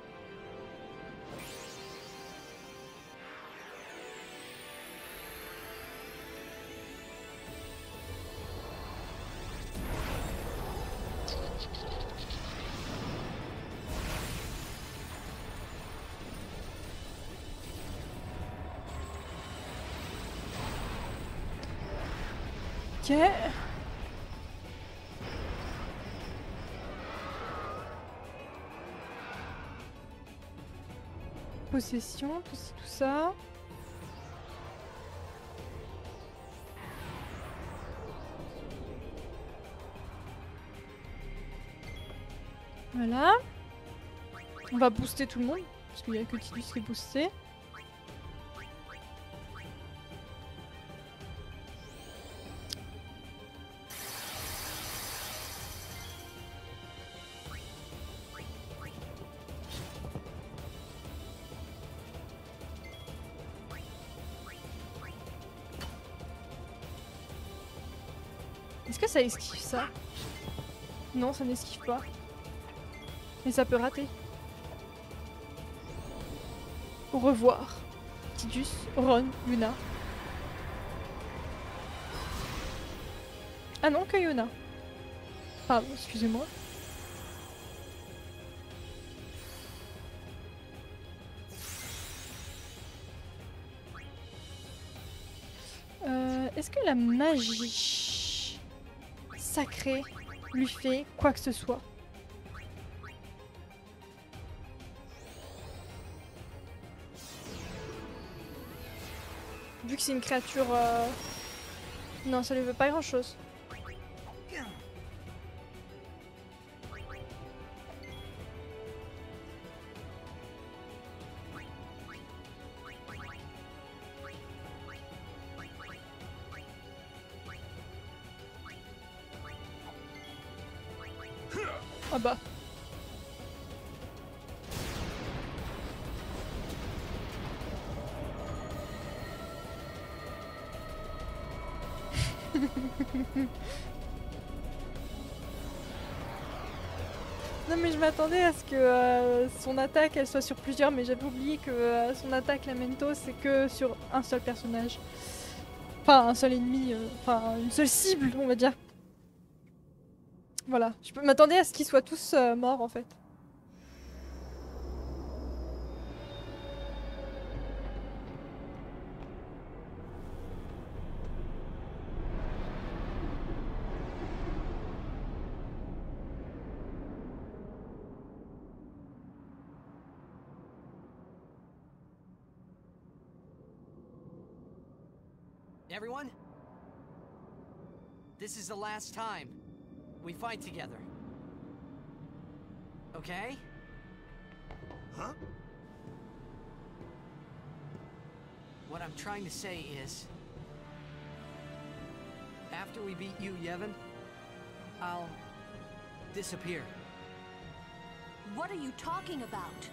Ok. Possession, tout ci, tout ça. Voilà. On va booster tout le monde, parce qu'il y a que Tidus qui est boosté. Est-ce que ça esquive ça? Non, ça n'esquive pas. Mais ça peut rater. Au revoir. Tidus, Ron, Yuna. Ah non, que Yuna. Pardon, excusez-moi. Est-ce que la magie sacrée lui fait quoi que ce soit? Vu que c'est une créature... Non, ça lui veut pas grand-chose. Ah bah. Non mais je m'attendais à ce que son attaque elle soit sur plusieurs, mais j'avais oublié que son attaque Lamento c'est que sur un seul personnage. Enfin un seul ennemi, enfin une seule cible on va dire. Voilà, je m'attendais à ce qu'ils soient tous morts en fait. Everyone? This is the last time we fight together. Okay? Huh? What I'm trying to say is... after we beat you, Yevon, I'll... disappear. What are you talking about?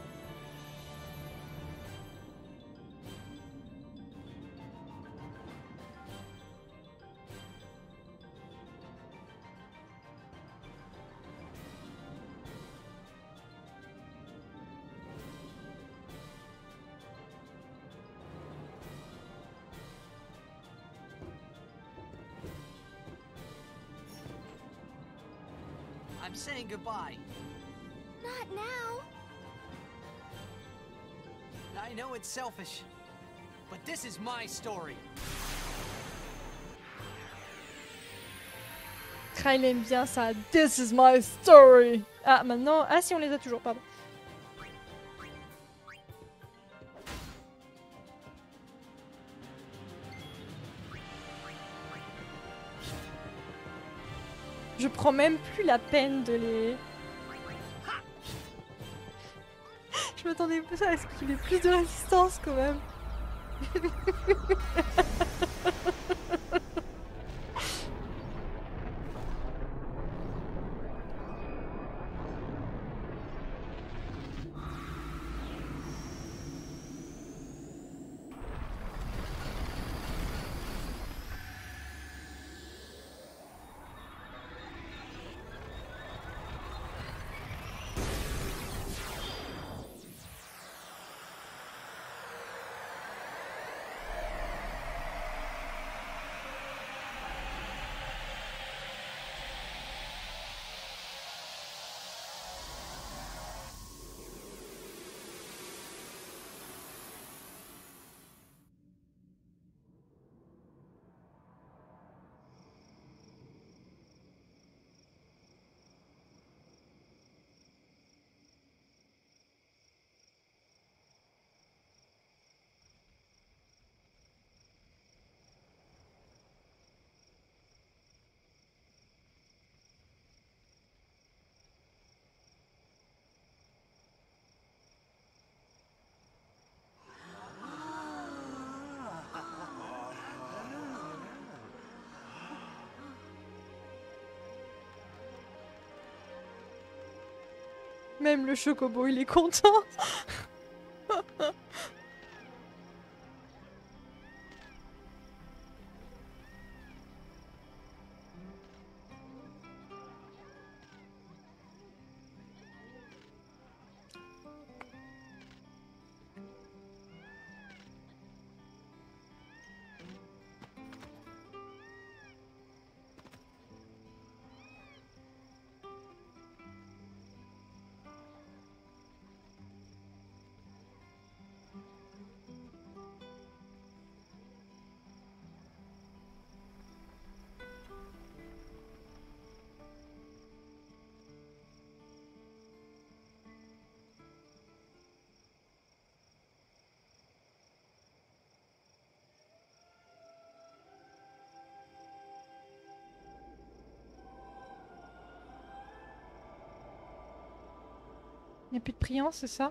I'm saying goodbye. Not now. I know it's selfish, but this is my story. Kyle aime bien ça. This is my story. Ah maintenant, ah si on les a toujours, pardon. Je prends même plus la peine de les... Je m'attendais pas à ce qu'il ait plus de résistance quand même. Même le chocobo, il est content. Il n'y a plus de priant, c'est ça?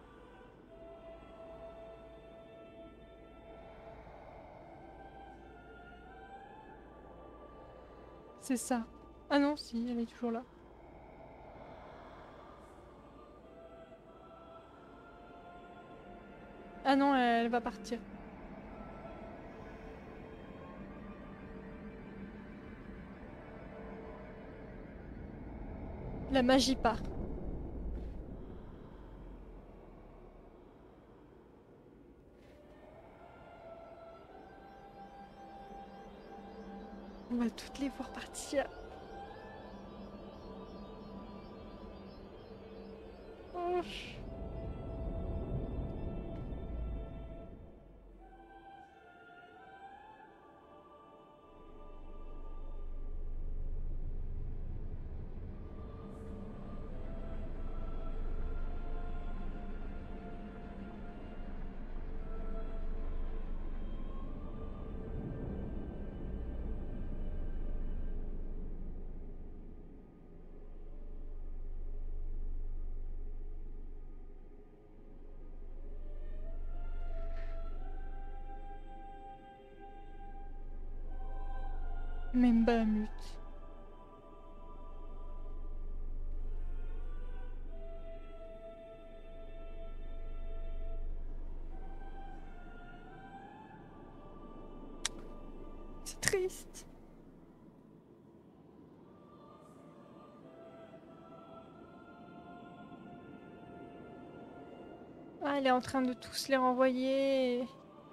C'est ça. Ah non, si, elle est toujours là. Ah non, elle va partir. La magie part. On va toutes les voir partir. Oh. Même Bahamut. C'est triste. Ah, elle est en train de tous les renvoyer.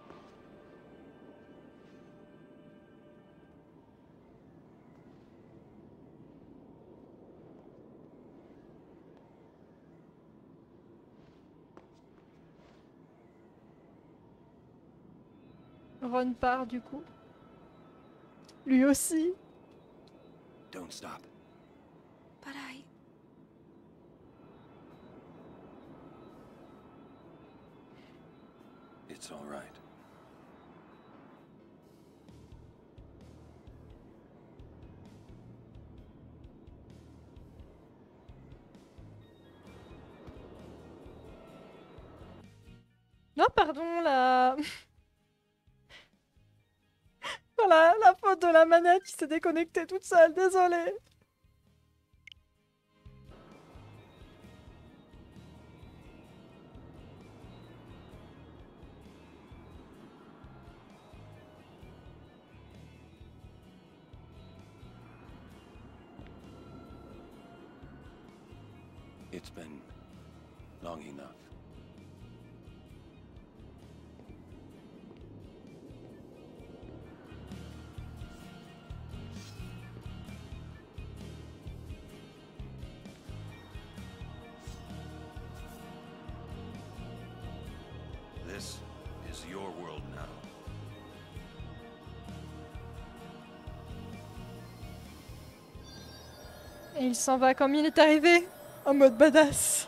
Ron part du coup. Lui aussi. Don't stop. But I... It's all right. Non, pardon, la... Voilà, la faute de la manette qui s'est déconnectée toute seule, désolée. It's been long enough. This is your world now. Et il s'en va comme il est arrivé, en mode badass.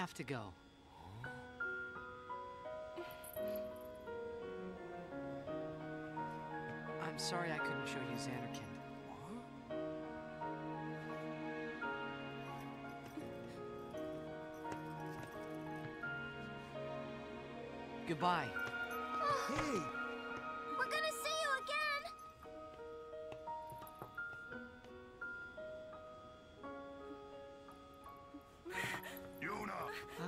have to go. I'm sorry I couldn't show you Xanarkand. Goodbye. Hey! We're gonna see you again! Yuna!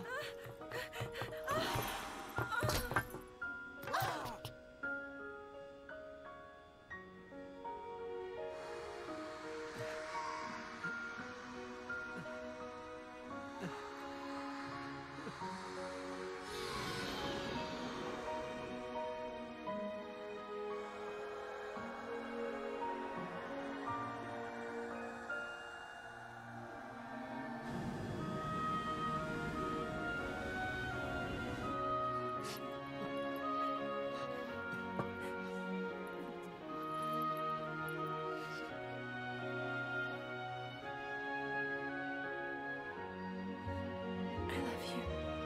I love you.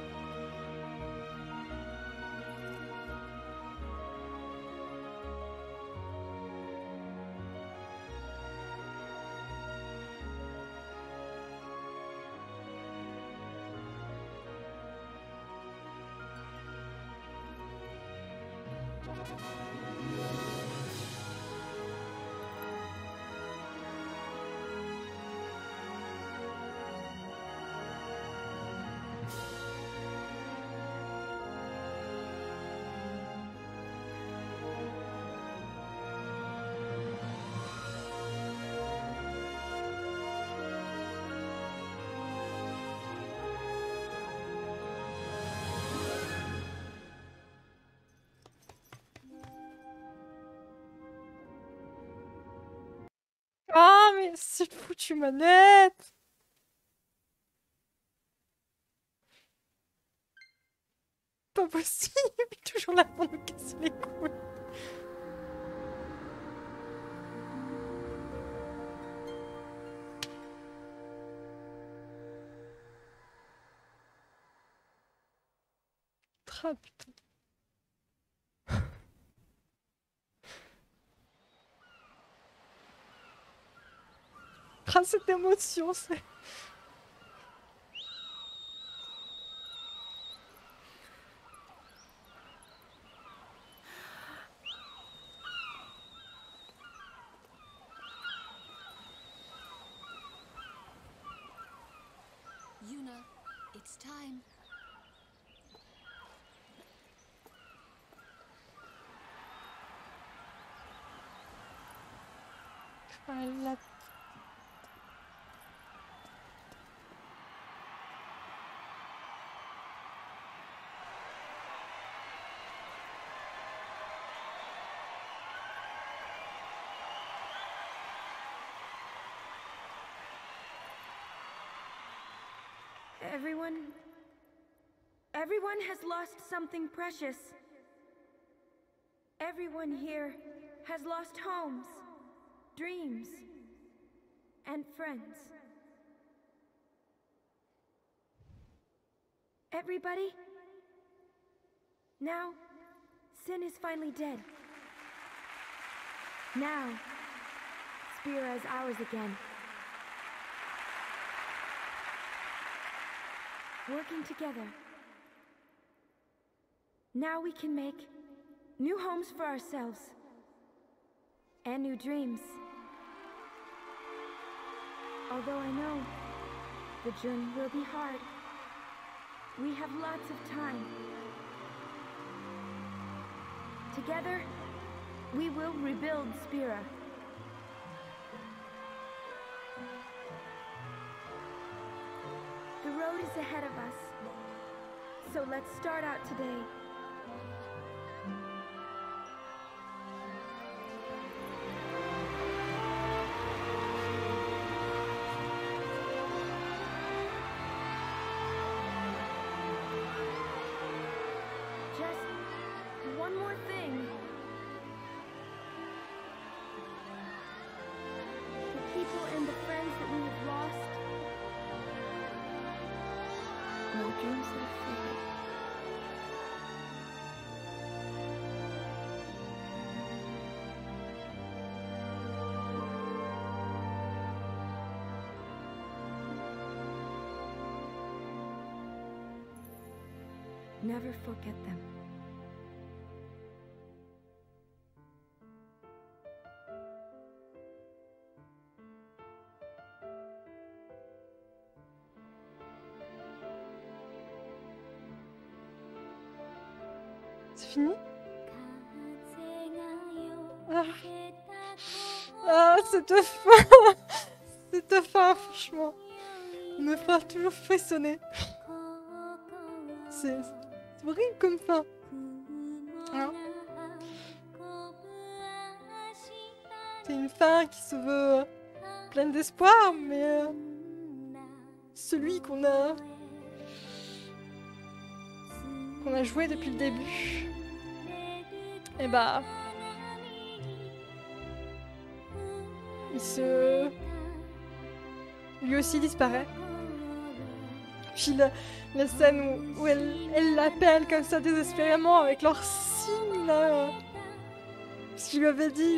Ah, mais cette foutue manette! Pas possible, il est toujours là pour nous casser les couilles. Ah putain. Ah, cette émotion, c'est... Yuna, it's time. Voilà. Everyone has lost something precious. Everyone here has lost homes, dreams, and friends. Everybody? Now, Sin is finally dead. Now, Spira is ours again. Working together. Now we can make new homes for ourselves. And new dreams. Although I know the journey will be hard, we have lots of time. Together, we will rebuild Spira. The road is ahead of us, so let's start out today. Just one more thing. The people and the friends that we have lost. No dreams. Never forget them. C'est fini? Ah, ah cette fin! Cette fin, franchement, me fera toujours frissonner. C'est horrible comme fin. Hein? C'est une fin qui se veut pleine d'espoir, mais celui qu'on a joué depuis le début, et bah lui aussi disparaît. Puis la scène où elle l'appelle comme ça désespérément avec leur signe là, ce qu'il lui avait dit,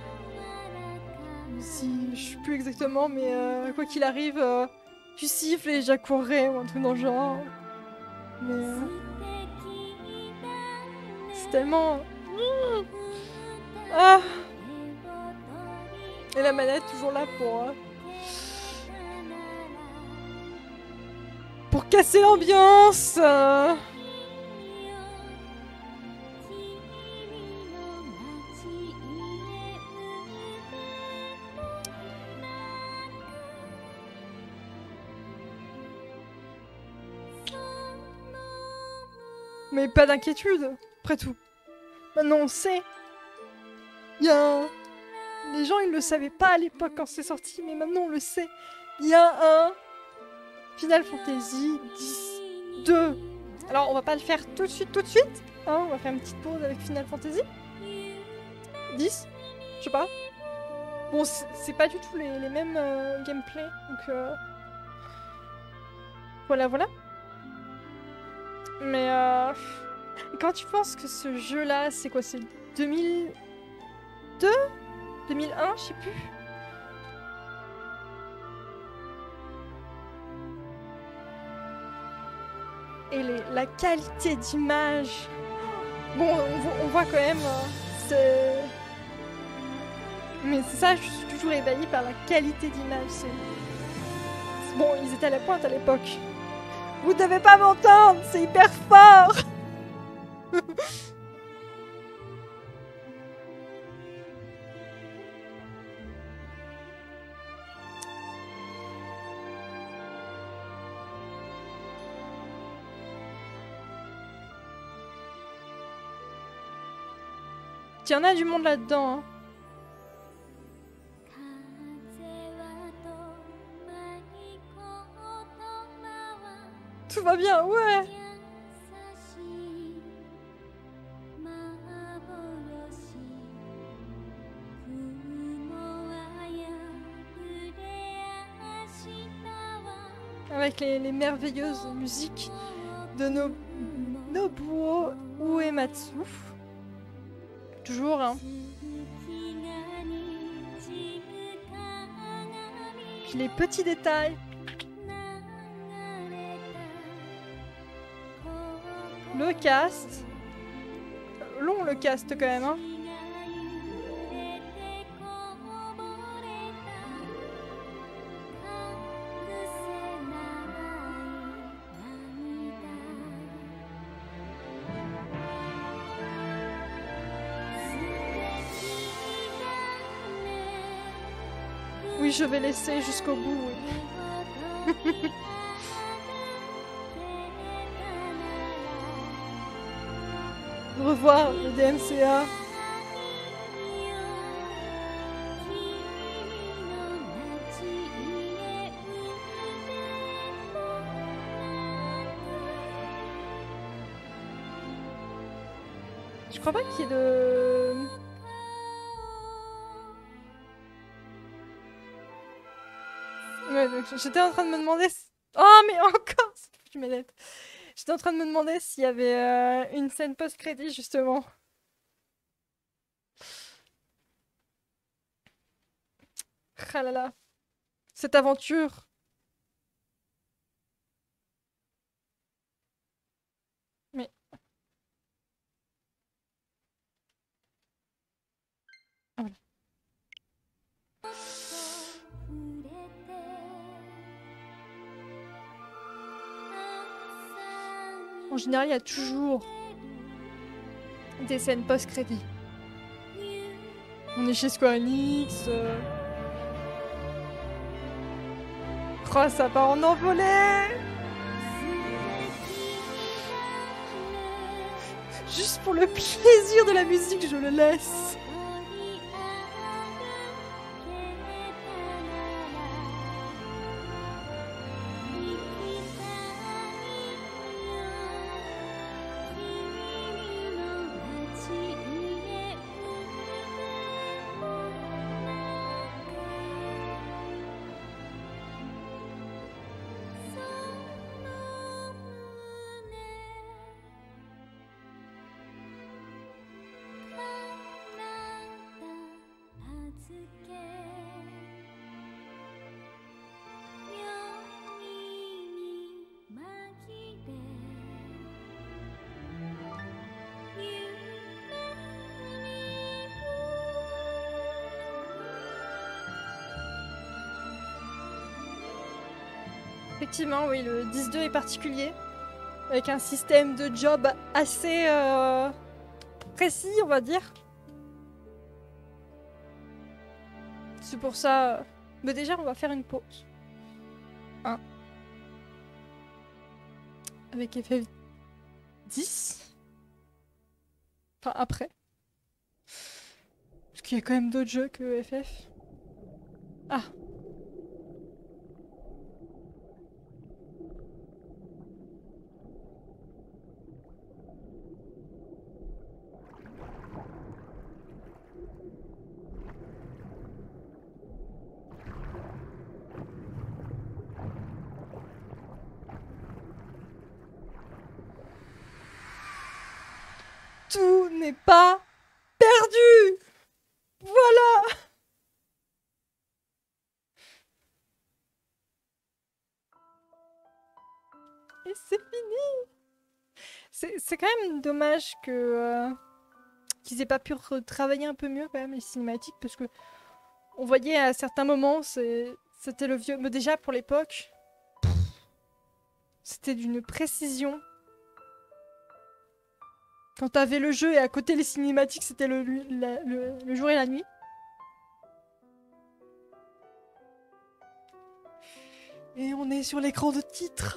si je sais plus exactement, mais quoi qu'il arrive, tu siffles et j'accourrai ou un truc dans le genre. Mais c'est tellement... Ah. Et la manette toujours là pour casser l'ambiance. Mais pas d'inquiétude, après tout. Maintenant on sait. Les gens ils le savaient pas à l'époque quand c'est sorti, mais maintenant on le sait. Il y a un Final Fantasy X-2. Alors on va pas le faire tout de suite, hein, on va faire une petite pause avec Final Fantasy 10, je sais pas. Bon, c'est pas du tout les mêmes gameplay, donc voilà. Mais quand tu penses que ce jeu-là, c'est quoi? C'est 2002 2001, je sais plus. Et la qualité d'image. Bon, on voit quand même. Mais c'est ça, je suis toujours ébahie par la qualité d'image. Bon, ils étaient à la pointe à l'époque. Vous devez pas m'entendre, c'est hyper fort. Il y en a du monde là-dedans, hein. Tout va bien, ouais. Avec les merveilleuses musiques de Nobuo Uematsu. Toujours, hein. Puis les petits détails. Le cast. Long le cast quand même, hein. Oui, je vais laisser jusqu'au bout, oui. Revoir le DMCA. Je crois pas qu'il y ait de... Ouais, donc j'étais en train de me demander... Oh, mais encore cette foutue manette. J'étais en train de me demander s'il y avait une scène post-crédit, justement. Ah là là. Cette aventure. Mais En général, il y a toujours des scènes post-crédit. On est chez Square Enix. Oh, ça part en envolée. Juste pour le plaisir de la musique, je le laisse. Effectivement, oui, le 10-2 est particulier, avec un système de job assez précis, on va dire. C'est pour ça... Mais déjà, on va faire une pause. Hein. Avec FF10. Enfin, après. Parce qu'il y a quand même d'autres jeux que FF. Ah. Tout n'est pas perdu. Voilà. Et c'est fini. C'est quand même dommage que qu'ils aient pas pu retravailler un peu mieux quand même les cinématiques, parce que on voyait à certains moments c'était le vieux. Mais déjà pour l'époque, c'était d'une précision. Quand t'avais le jeu et à côté les cinématiques, c'était le jour et la nuit. Et on est sur l'écran de titre.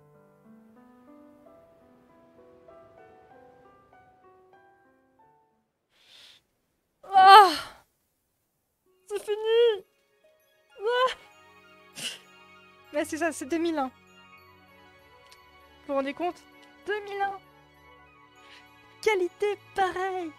Ah! C'est fini! Ah! Mais c'est ça, c'est 2001. Vous vous rendez compte? 2001! Qualité pareille.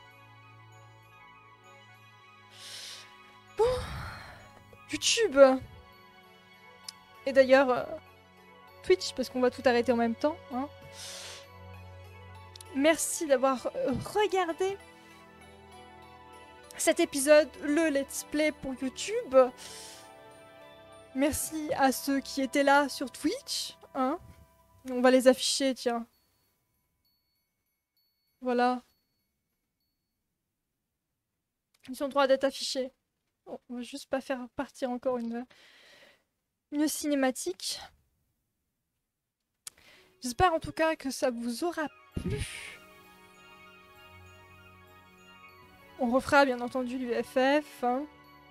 Bon. YouTube. Et d'ailleurs, Twitch, parce qu'on va tout arrêter en même temps. Hein. Merci d'avoir regardé cet épisode, le let's play pour YouTube. Merci à ceux qui étaient là sur Twitch. Hein. On va les afficher, tiens. Voilà. Ils ont le droit d'être affichés. Bon, on va juste pas faire partir encore une cinématique. J'espère en tout cas que ça vous aura plu. On refera bien entendu du FF. Hein.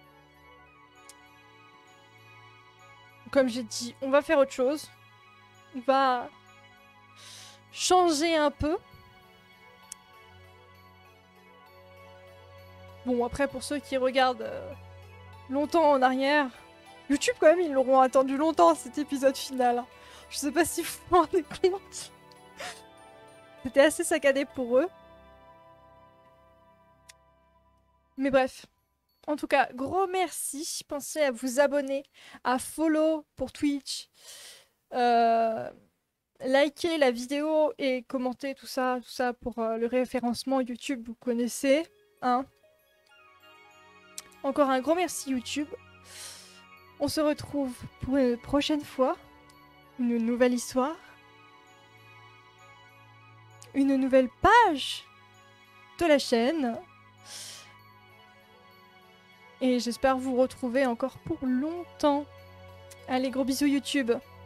Comme j'ai dit, on va faire autre chose. On va changer un peu. Bon, après, pour ceux qui regardent longtemps en arrière, YouTube, quand même, ils l'auront attendu longtemps, cet épisode final. Je sais pas si vous vous rendez compte. C'était assez saccadé pour eux. Mais bref. En tout cas, gros merci. Pensez à vous abonner, à follow pour Twitch. Likez la vidéo et commentez tout ça pour le référencement YouTube, vous connaissez. Hein. Encore un gros merci YouTube. On se retrouve pour une prochaine fois. Une nouvelle histoire. Une nouvelle page de la chaîne. Et j'espère vous retrouver encore pour longtemps. Allez, gros bisous YouTube.